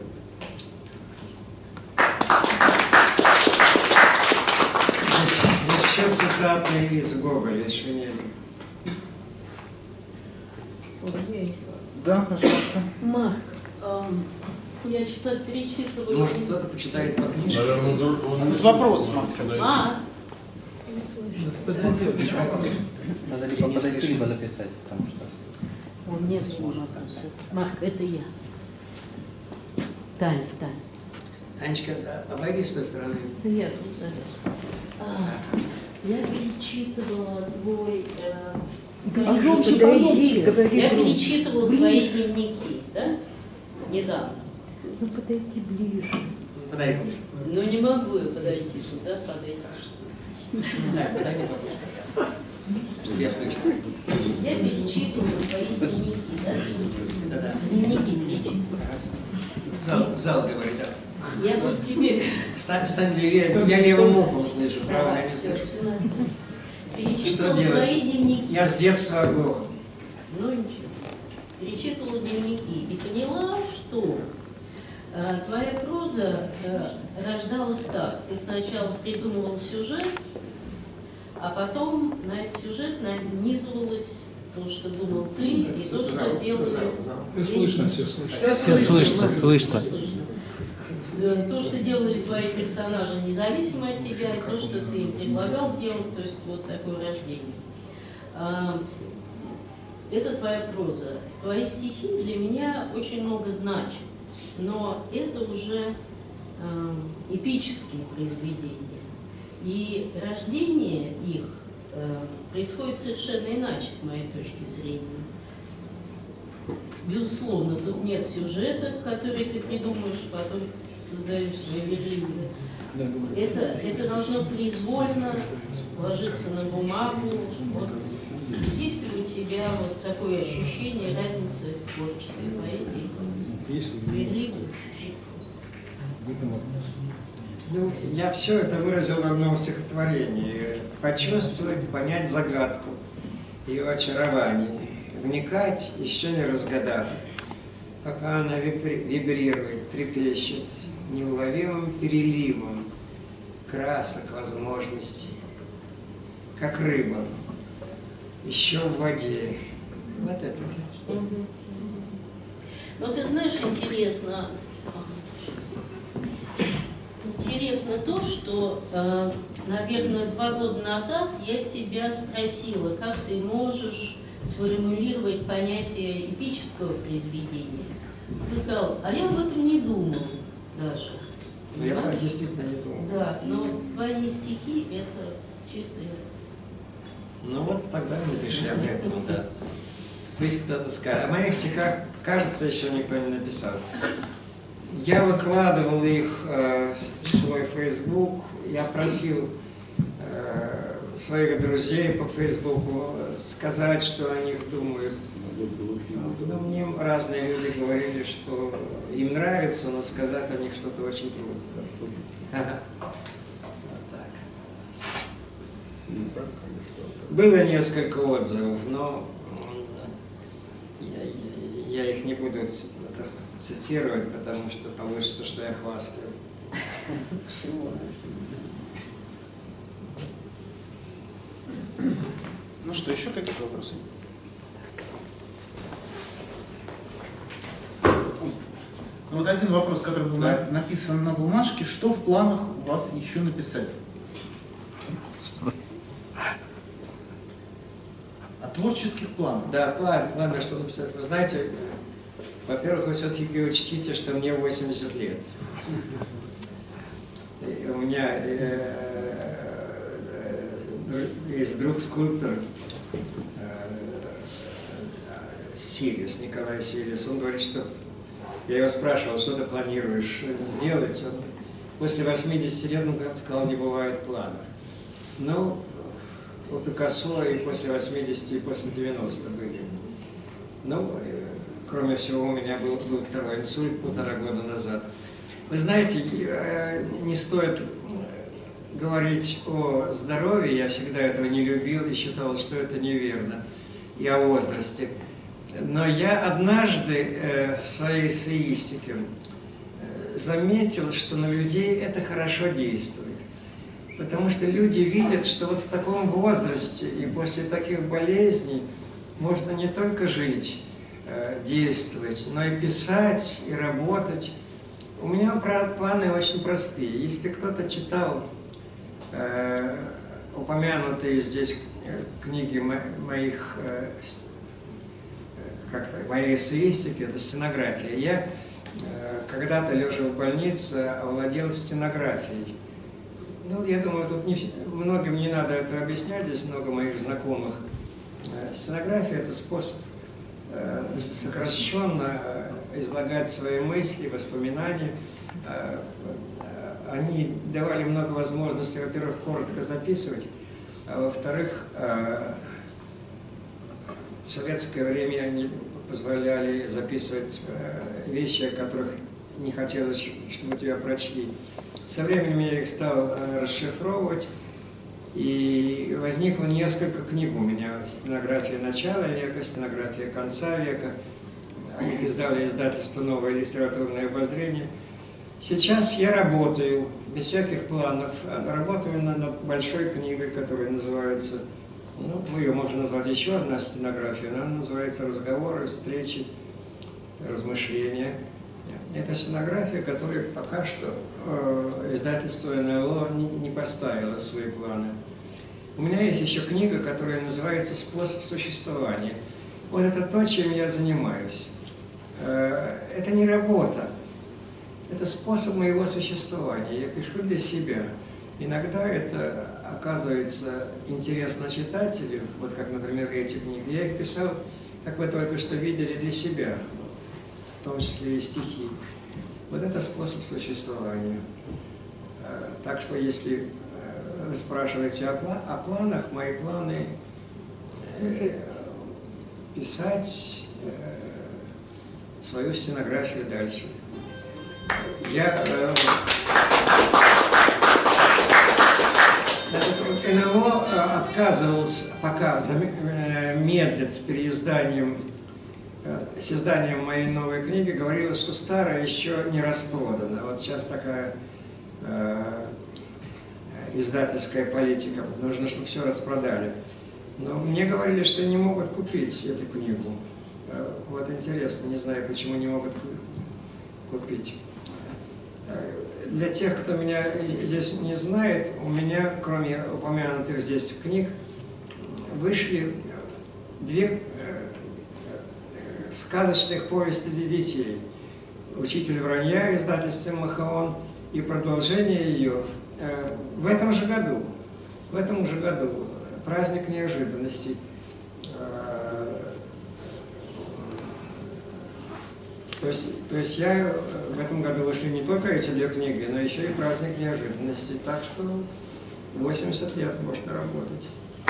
Здесь еще цитаты из Гоголя, из Шинели. Да, пожалуйста. Марк, эм, я что-то перечитывала. Может, кто-то почитает по книжке? Вопрос, Максим. А, Надо либо подойти, либо написать, потому что... он не сможет. Марк, это я. Таня, Таня. Танечка, обойди с той стороны. Это я тут залез. А, я перечитывала твой... Э, Погромче, подойди, говори я громче. перечитывала твои дневники, да? Недавно. Ну подойди ближе. Подойди. Ну не могу я подойти туда, подойти. Так, подойди поближе. Я слышу. Я перечитывала твои дневники, да? Да-да. Дневники перечитывала. В зал, в зал говорит, да. Я вот тебе... Стань, стань левее, я левым ухом слышу, правда, Давай, я не все, слышу. все нормально. Что Перечитывала делать? твои дневники. Я с детства оглох. Ну ничего. Перечитывала дневники и поняла, что э, твоя проза э, рождалась так. Ты сначала придумывал сюжет, а потом на этот сюжет нанизывалось то, что думал ты, и то, что делали... Слышно, все слышно. Все слышно, слышно. То, что делали твои персонажи независимо от тебя, и то, что ты им предлагал делать, то есть вот такое рождение. Это твоя проза. Твои стихи для меня очень много значат, но это уже эпические произведения. И рождение их происходит совершенно иначе, с моей точки зрения. Безусловно, тут нет сюжета, который ты придумаешь, потом создаешь свои мирлинги. Это, это должно произвольно ложиться на бумагу. Вот. Есть ли у тебя вот такое ощущение разницы в творчестве поэзии? Мирлинги? Ну, я все это выразил в одном стихотворении. Почувствовать, понять загадку, ее очарование. Вникать, еще не разгадав, пока она вибрирует, трепещет неуловимым переливом красок, возможностей, как рыба, еще в воде. Вот это. Но ты знаешь, интересно, интересно то, что, наверное, два года назад я тебя спросила, как ты можешь сформулировать понятие эпического произведения. Ты сказал, а я об этом не думал даже. Ну, я так действительно не думал. Да, но твои стихи – это чистый раз. Ну вот тогда напиши об этом, да. Пусть кто-то скажет. О моих стихах, кажется, еще никто не написал. Я выкладывал их э, в свой Facebook, я просил э, своих друзей по Фейсбуку сказать, что о них думают. Но мне разные люди говорили, что им нравится, но сказать о них что-то очень трудно. Вот так. Было несколько отзывов, но я, я их не буду, так сказать, цитировать, потому что получится, что я хвастаю. Ну что, еще какие-то вопросы? Ну, вот один вопрос, который был Да. на, написан на бумажке. Что в планах у вас еще написать? О творческих планах. Да, план, ладно, что написать. Вы знаете, во-первых, вы все-таки учтите, что мне восемьдесят лет. И у меня э, э, есть друг-скульптор э, Силис, Николай Силис. Он говорит, что... Я его спрашивал, что ты планируешь сделать. Он после восьмидесяти лет он сказал, не бывает планов. Ну, у Пикассо и после восьмидесяти, и после девяноста были. Ну, кроме всего, у меня был, был второй инсульт полтора года назад. Вы знаете, не стоит говорить о здоровье, я всегда этого не любил и считал, что это неверно, и о возрасте. Но я однажды э, в своей эссеистике э, заметил, что на людей это хорошо действует. Потому что люди видят, что вот в таком возрасте и после таких болезней можно не только жить, э, действовать, но и писать, и работать. У меня планы очень простые. Если кто-то читал э, упомянутые здесь книги мо моих э, как-то моей эссеистики, это стенография. Я э, когда-то, лежа в больнице, овладел стенографией. Ну, я думаю, тут не, многим не надо это объяснять, здесь много моих знакомых. Э, стенография – это способ э, сокращенно э, излагать свои мысли, воспоминания. Э, э, они давали много возможностей, во-первых, коротко записывать, А во-вторых, в советское время они позволяли записывать вещи, о которых не хотелось, чтобы тебя прочли. Со временем я их стал расшифровывать, и возникло несколько книг у меня. Стенография начала века, стенография конца века. Их издало издательство «Новое литературное обозрение». Сейчас я работаю, без всяких планов, работаю над большой книгой, которая называется, ну, мы ее можем назвать еще одна стенография, она называется «Разговоры, встречи, размышления». Это стенография, которая пока что э, издательство эн эл о не, не поставило в свои планы. У меня есть еще книга, которая называется «Способ существования». Вот это то, чем я занимаюсь. Э, это не работа, это способ моего существования. Я пишу для себя. Иногда это оказывается интересно читателю, вот как, например, эти книги. Я их писал, как вы только что видели, для себя, в том числе и стихи. Вот это способ существования. Так что, если вы спрашиваете о, пла о планах, мои планы э, писать э, свою стенографию дальше. Я, э, значит, эн эл о отказывался пока э, медлит с переизданием, с изданием моей новой книги, говорила, что старая еще не распродана. Вот сейчас такая э, издательская политика. Нужно, чтобы все распродали. Но мне говорили, что не могут купить эту книгу. Э, вот интересно, не знаю, почему не могут купить. Э, для тех, кто меня здесь не знает, у меня, кроме упомянутых здесь книг, вышли две сказочных повести для детей. «Учитель вранья» издательством Махаон и продолжение ее э, в этом же году. В этом же году «Праздник неожиданностей». Э, то есть, то есть я в этом году вышли не только эти две книги, но еще и «Праздник неожиданностей». Так что восемьдесят лет можно работать.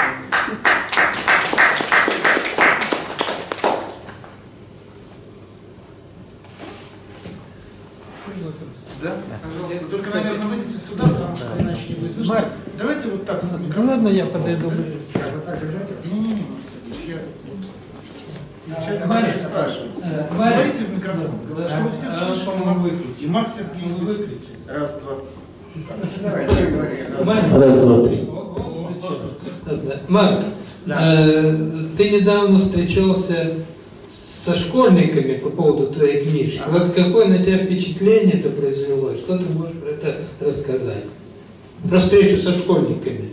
Да? Пожалуйста. Только, наверное, выйдите сюда, потому что иначе не будет слышно. Марк, давайте вот так. Ну ладно, я подойду. Не-не-не, Марк Сергеевич, я... Марк спрашивает. Говорите в микрофон, чтобы все слышали. И Марк Сергеевич. Раз, два. Раз, два, три. Марк, ты недавно встречался со школьниками по поводу твоей книжки. А. Вот какое на тебя впечатление это произвело? Что ты можешь про это рассказать? Про встречу со школьниками.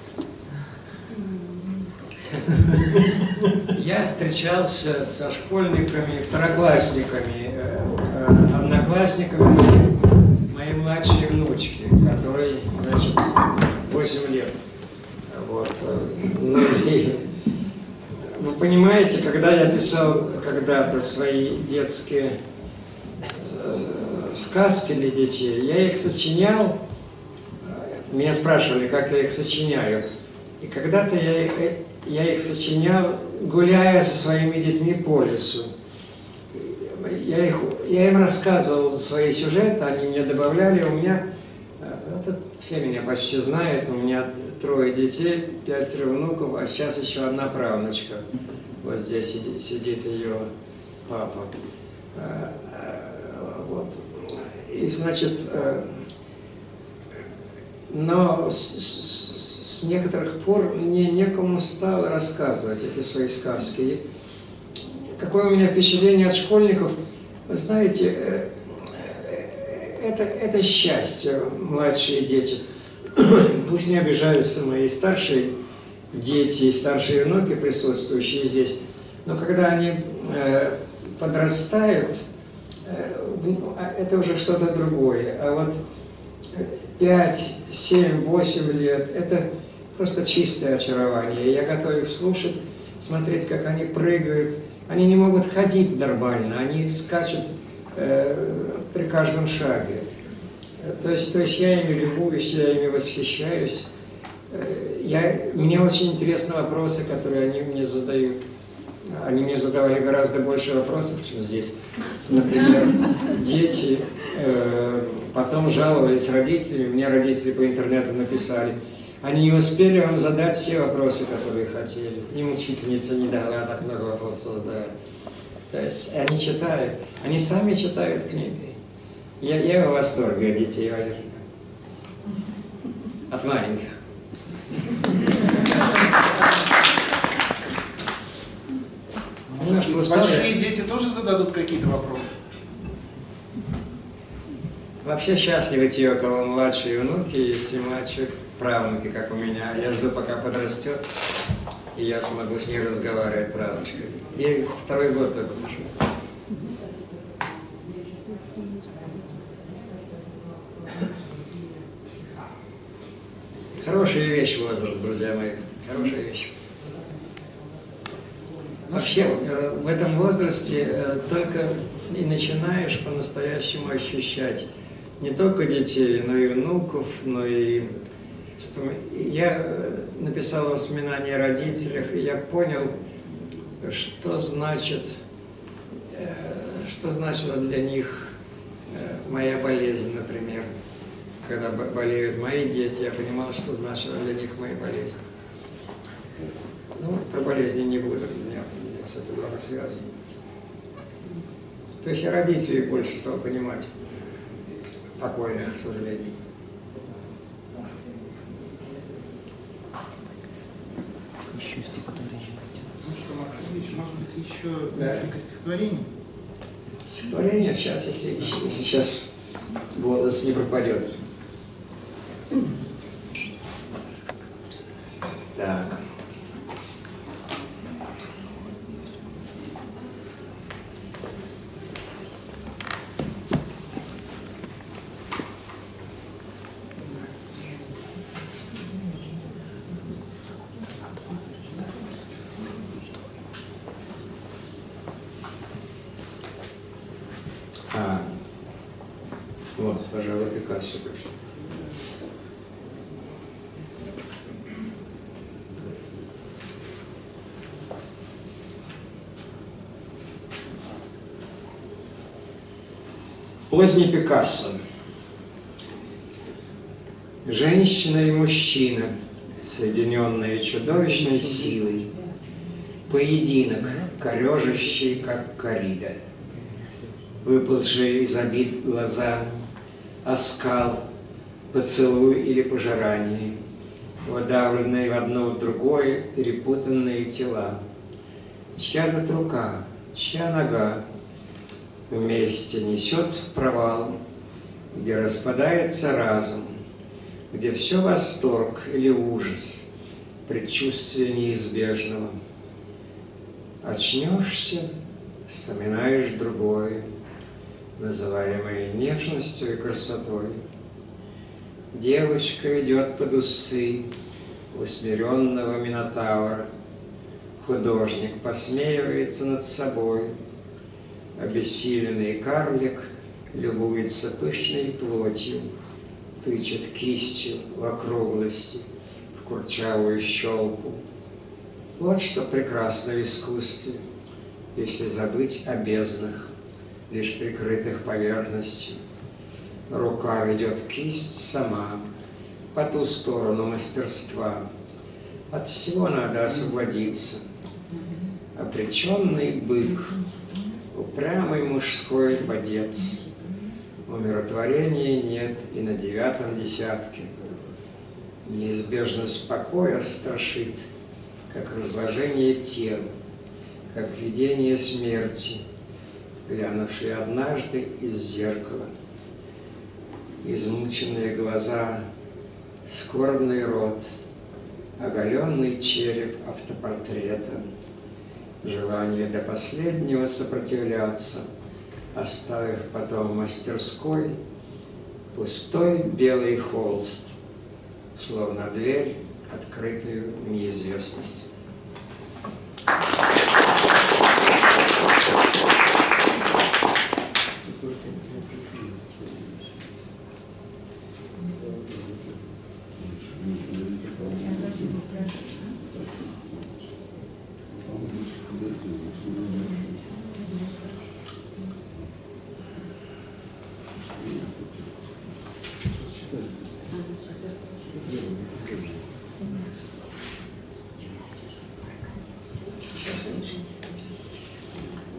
Я встречался со школьниками, второклассниками, одноклассниками моей младшей внучки, которой, значит, восемь лет. Вот. Ну, и, вы понимаете, когда я писал когда-то свои детские э, сказки для детей, я их сочинял, меня спрашивали, как я их сочиняю, и когда-то я, я их сочинял, гуляя со своими детьми по лесу. Я, их, я им рассказывал свои сюжеты, они мне добавляли, у меня, это все меня почти знают, у меня трое детей, пятеро внуков, а сейчас еще одна правнучка. Вот здесь сидит, сидит ее папа. Вот. И, значит, но с, с, с некоторых пор мне некому стало рассказывать эти свои сказки. И какое у меня впечатление от школьников, вы знаете, это, это счастье, младшие дети. Пусть не обижаются мои старшие дети и старшие внуки, присутствующие здесь, но когда они э, подрастают, э, это уже что-то другое. А вот пять, семь, восемь лет – это просто чистое очарование. Я готов их слушать, смотреть, как они прыгают. Они не могут ходить нормально, они скачут э, при каждом шаге. То есть, то есть я ими любуюсь, я ими восхищаюсь. Я, мне очень интересны вопросы, которые они мне задают. Они мне задавали гораздо больше вопросов, чем здесь. Например, дети э, потом жаловались родителям, мне родители по интернету написали. Они не успели вам задать все вопросы, которые хотели. Им учительница не дала так много вопросов задавать. То есть они читают, они сами читают книги. Я, я в восторге от детей, Валерий. От маленьких. Большие дети тоже зададут какие-то вопросы? Вообще счастливы те, у кого младшие внуки, если младшие правнуки, как у меня. Я жду, пока подрастет, и я смогу с ней разговаривать правнучками. Ей второй год только пошел. Хорошая вещь возраст, друзья мои. Хорошая вещь. Вообще, в этом возрасте только и начинаешь по-настоящему ощущать не только детей, но и внуков, но и... Я написал воспоминания о родителях, и я понял, что значит, что значила для них моя болезнь, например. Когда болеют мои дети, я понимал, что значила для них моя болезнь. Ну, про болезни не буду, у меня с этим много связано. То есть я родителей больше стал понимать, покойных, к сожалению. Еще стихотворение. Ну что, Марк Сергеевич, может быть, еще Да. несколько стихотворений? Стихотворение сейчас, если, если сейчас голос не пропадет. Так. А, вот, пожалуй, Пикассо пришел. Поздний Пикассо. Женщина и мужчина, соединенные чудовищной силой, поединок, корежащий, как коррида, выплывшие из обид глаза, оскал, поцелуй или пожирание, выдавленные в одно в другое перепутанные тела, чья-то рука, чья нога вместе несет в провал, где распадается разум, где все восторг или ужас, предчувствие неизбежного. Очнешься, вспоминаешь другое, называемое нежностью и красотой. Девочка идет под усы усмиренного Минотавра. Художник посмеивается над собой. Обессиленный карлик любуется пышной плотью, тычет кистью в округлости, в курчавую щелку. Вот что прекрасно в искусстве, если забыть о безднах, лишь прикрытых поверхностью. Рука ведет кисть сама, по ту сторону мастерства. От всего надо освободиться. Обреченный бык, упрямый мужской бодец. Умиротворения нет и на девятом десятке. Неизбежность покоя страшит, как разложение тел, как видение смерти, глянувшие однажды из зеркала. Измученные глаза, скорбный рот, оголенный череп автопортрета, желание до последнего сопротивляться, оставив потом в мастерской пустой белый холст, словно дверь, открытую в неизвестность.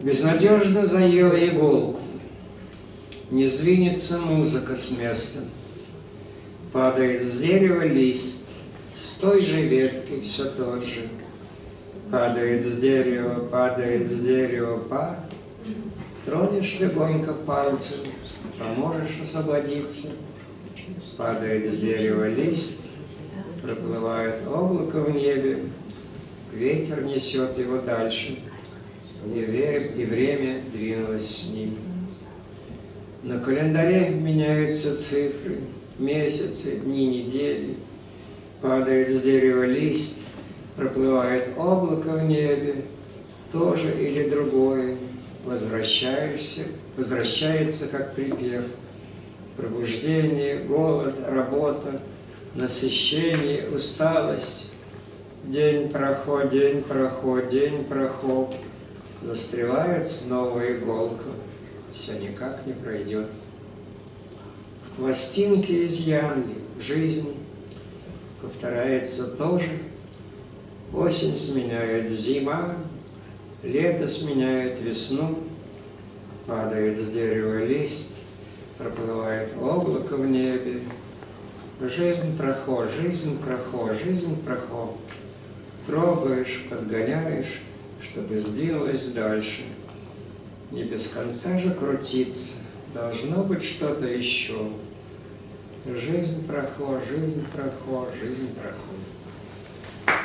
Безнадежно заела иголку, не сдвинется музыка с места. Падает с дерева лист, с той же ветки все тот же. Падает с дерева, падает с дерева пар. Тронешь легонько пальцем, поможешь освободиться. Падает с дерева лист, проплывает облако в небе, ветер несет его дальше, и время двинулось с ним. На календаре меняются цифры, месяцы, дни, недели. Падает с дерева лист, проплывает облако в небе, тоже или другое, возвращаешься, возвращается как припев. Пробуждение, голод, работа, насыщение, усталость. День проход, день проход, день проход. Застревает снова иголка, все никак не пройдет. В пластинке изъяли в жизни повторяется тоже. Осень сменяет зима, лето сменяет весну. Падает с дерева лист, проплывает облако в небе. Жизнь проход, жизнь проход, жизнь проход. Трогаешь, подгоняешь, чтобы сдвинулось дальше. Не без конца же крутиться, должно быть что-то еще. Жизнь проход, жизнь проход, жизнь проход.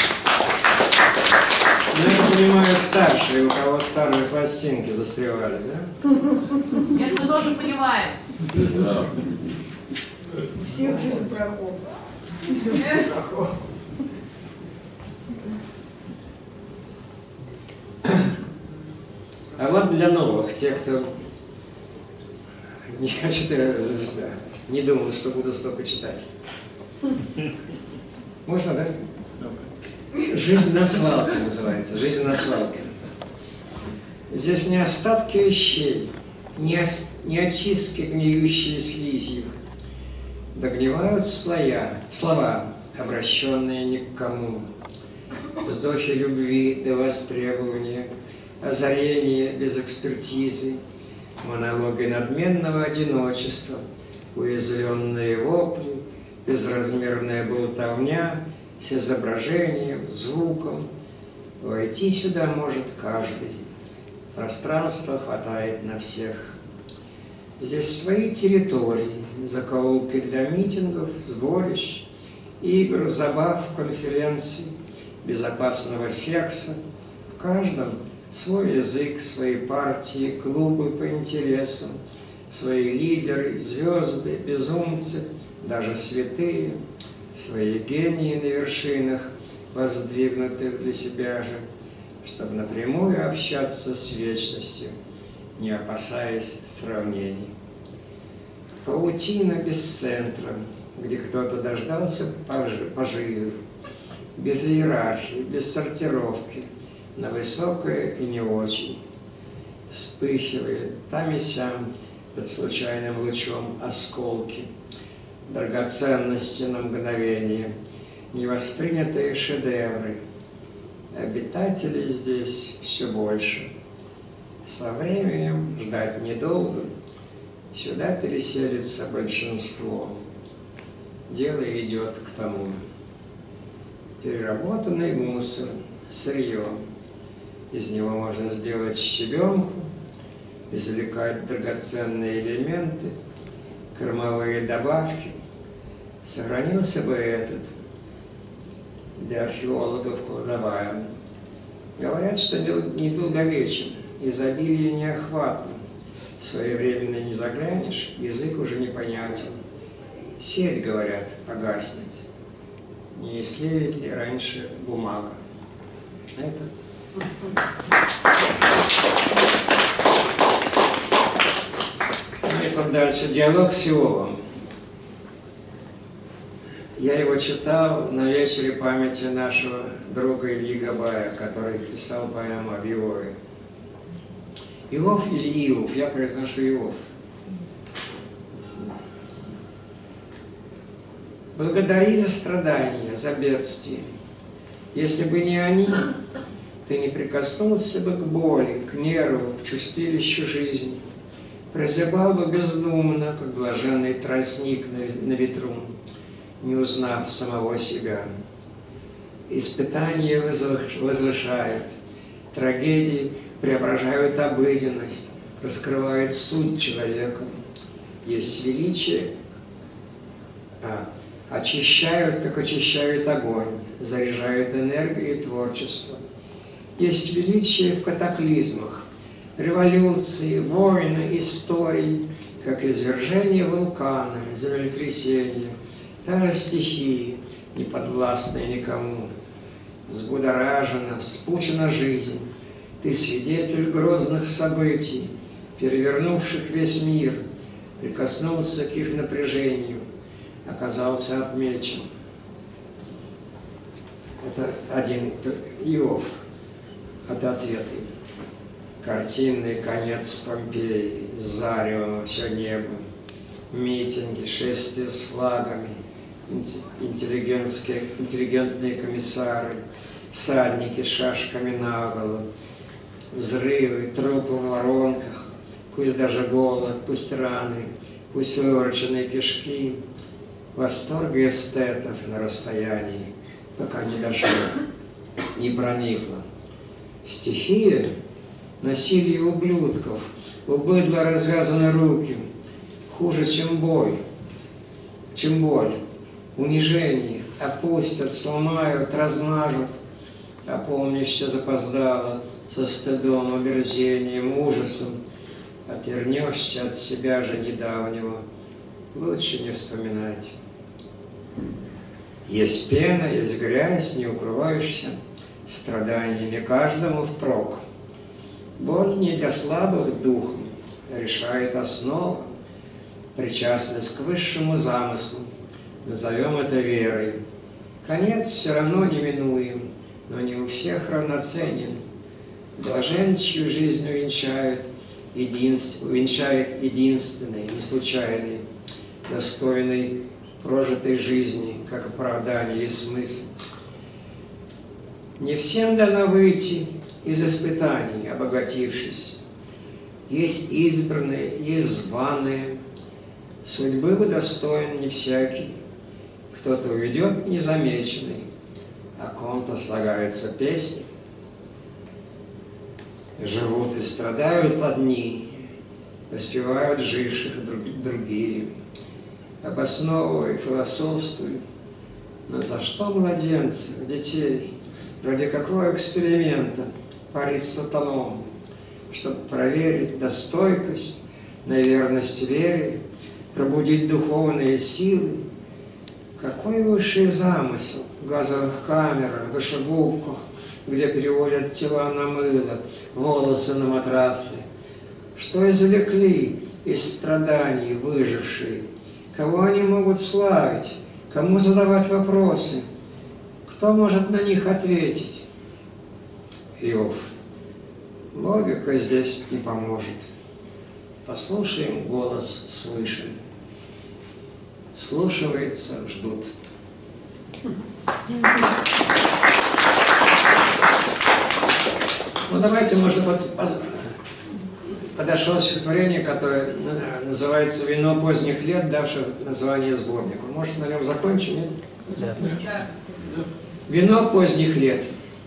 Ну, это понимают старшие, у кого старые пластинки застревали, да? Это мы тоже понимаем. У всех жизнь проход. А вот для новых, те, кто не, не думал, что буду столько читать. Можно, да? «Жизнь на свалке» называется, «Жизнь на свалке». Здесь не остатки вещей, не, ос, не очистки, гниющие слизью. Догнивают слоя, слова, обращенные ни к кому. Вздохи любви до востребования, озарение без экспертизы, монологи надменного одиночества, уязвленные вопли, безразмерная болтовня с изображением, звуком. Войти сюда может каждый. Пространства хватает на всех. Здесь свои территории, закоулки для митингов, сборищ, игр, забав, конференций, безопасного секса. В каждом свой язык, свои партии, клубы по интересам, свои лидеры, звезды, безумцы, даже святые, свои гении на вершинах, воздвигнутых для себя же, чтобы напрямую общаться с вечностью, не опасаясь сравнений. Паутина без центра, где кто-то дождался поживы, без иерархии, без сортировки, на высокое и не очень. Вспыхивает там и сям под случайным лучом осколки, драгоценности на мгновение, невоспринятые шедевры. Обитателей здесь все больше. Со временем, ждать недолго, сюда переселится большинство. Дело идет к тому. Переработанный мусор, сырье. Из него можно сделать щебенку, извлекать драгоценные элементы, кормовые добавки. Сохранился бы этот, для археологов кладовая. Говорят, что недолговечен, изобилие неохватно. Своевременно не заглянешь, язык уже непонятен. Сеть, говорят, погаснет. Не истлеет ли раньше бумага? Это... Ну и там дальше диалог с Иовом. Я его читал на вечере памяти нашего друга Ильи Габая, который писал поэму об Иове. Иов или Иов? Я произношу Иов. Благодари за страдания, за бедствия. Если бы не они, ты не прикоснулся бы к боли, к нерву, к чувствилищу жизни, прозябал бы бездумно, как блаженный тростник на ветру, не узнав самого себя. Испытания возвышают, трагедии преображают обыденность, раскрывают суть человека. Есть величие, а, очищают, как очищают огонь, заряжают энергией и творчество. Есть величие в катаклизмах, революции, войны, истории, как извержение вулкана, землетрясения, та же стихии, не подвластная никому. Взбудоражена, вспучена жизнь, ты свидетель грозных событий, перевернувших весь мир, прикоснулся к их напряжению, оказался отмечен. Это один Иов от ответа. Картинный конец Помпеи, зарево все небо, митинги, шествия с флагами, интеллигентские, интеллигентные комиссары, всадники с шашками наголо, взрывы, трупы в воронках, пусть даже голод, пусть раны, пусть вывороченные кишки, восторг эстетов на расстоянии, пока не дошло, не проникло. Стихия — насилие ублюдков, у быдла развязаны руки, хуже, чем бой, чем боль, унижение, опустят, сломают, размажут, опомнишься запоздало, со стыдом, омерзением, ужасом, отвернешься от себя же недавнего, лучше не вспоминать. Есть пена, есть грязь, не укроешься, страдания не каждому впрок. Боль не для слабых духом, решает основа, причастность к высшему замыслу, назовем это верой. Конец все равно неминуем, но не у всех равноценен. Блажен, чью жизнь увенчает, единств, увенчает единственный, не случайный, достойный прожитой жизни, как оправдание и смысл. Не всем дано выйти из испытаний, обогатившись. Есть избранные, есть званые. Судьбы удостоен не всякий. Кто-то уйдет незамеченный, о ком-то слагаются песни. Живут и страдают одни, воспевают живших друг, другие. Обосновывай, философствуй, но за что младенцев, детей, ради какого эксперимента парить с сатаном, чтобы проверить достойкость, на верность вере, пробудить духовные силы? Какой высший замысел в газовых камерах, душегубках, где переводят тела на мыло, волосы на матрасы? Что извлекли из страданий выжившие? Кого они могут славить? Кому задавать вопросы? Кто может на них ответить? Иов. Логика здесь не поможет. Послушаем голос свыше. Слушивается, ждут. Ну давайте, может, вот подошло стихотворение, которое называется «Вино поздних лет», давшее название сборнику. Может, на нем закончим? Нет? Да. Да. «Вино поздних лет».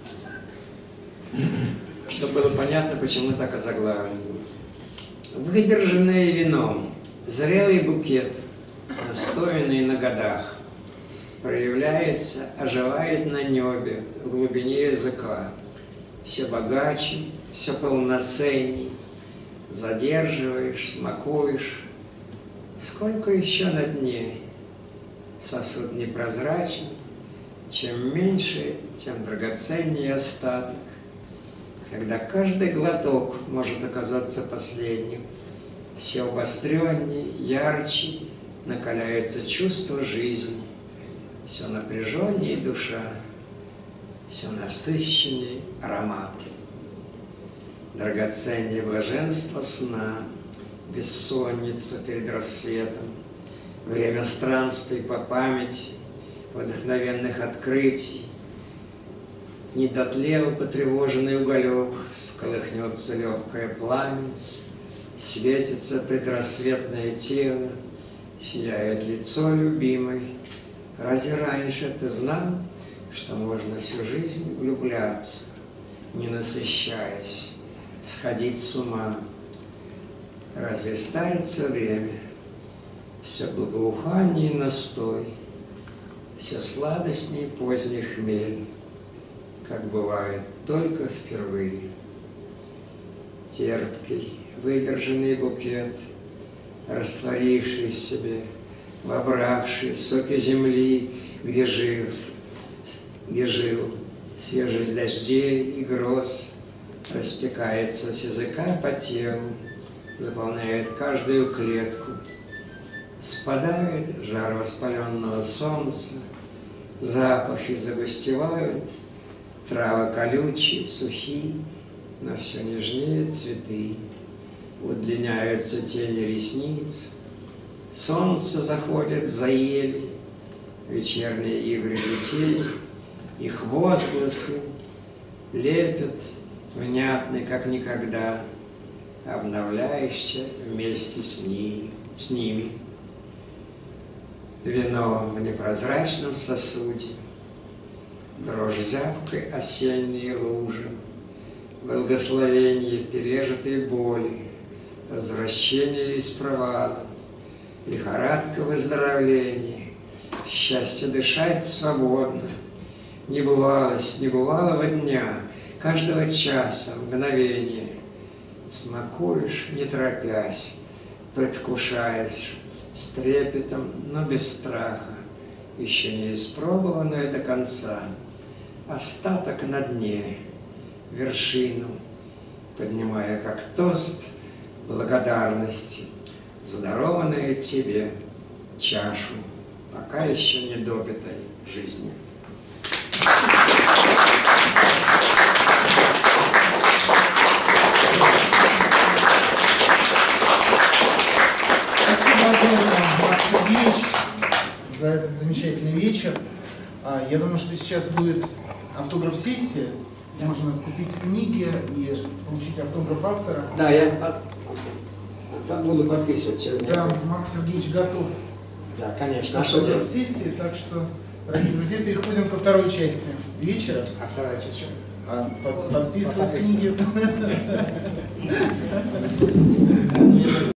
Чтобы было понятно, почему так озаглавлено. Выдержанное вином, зрелый букет, настоянный на годах, проявляется, оживает на небе, в глубине языка. Все богаче, все полноценней, задерживаешь, смакуешь. Сколько еще на дне? Сосуд непрозрачен, чем меньше, тем драгоценнее остаток. Когда каждый глоток может оказаться последним, все обостреннее, ярче накаляется чувство жизни, все напряженнее душа, все насыщеннее ароматы. Драгоценнее блаженство сна, бессонница перед рассветом, время странствий по памяти, вдохновенных открытий, Не дотлел потревоженный уголек, сколыхнется легкое пламя, светится предрассветное тело, сияет лицо любимой. Разве раньше ты знал, что можно всю жизнь влюбляться, не насыщаясь, сходить с ума? Разве старится время, все благоухание и настой, все сладостней поздний хмель, как бывает только впервые? Терпкий, выдержанный букет, растворивший в себе, вобравший соки земли, где жил, где жил, свежесть дождей и гроз, растекается с языка по телу, заполняет каждую клетку. Спадает жар воспаленного солнца, запахи загустевают, травы колючие, сухие, но все нежнее цветы. Удлиняются тени ресниц, солнце заходит за ели, вечерние игры детей, их возгласы лепят, внятны, как никогда, обновляешься вместе с, ней, с ними. Вино в непрозрачном сосуде, дрожь зябкой осенней лужи, благословение пережитой боли, возвращение из провала, лихорадка выздоровления, счастье дышать свободно. Не бывалось, не бывалого дня, каждого часа, мгновения. Смакуешь, не торопясь, предвкушаешь, с трепетом, но без страха, еще не испробованное до конца, остаток на дне, вершину, поднимая как тост благодарности за дарованное тебе чашу пока еще не допитой жизни. Спасибо огромное, Марк Сергеевич, за этот замечательный вечер. Я думаю, что сейчас будет автограф-сессия. Можно купить книги и получить автограф автора. Да, я буду подписывать через Да, Марк Сергеевич готов. Да, конечно. К автограф-сессии, так что, дорогие друзья, переходим ко второй части вечера. А вторая часть что? А, под, подписывать книги.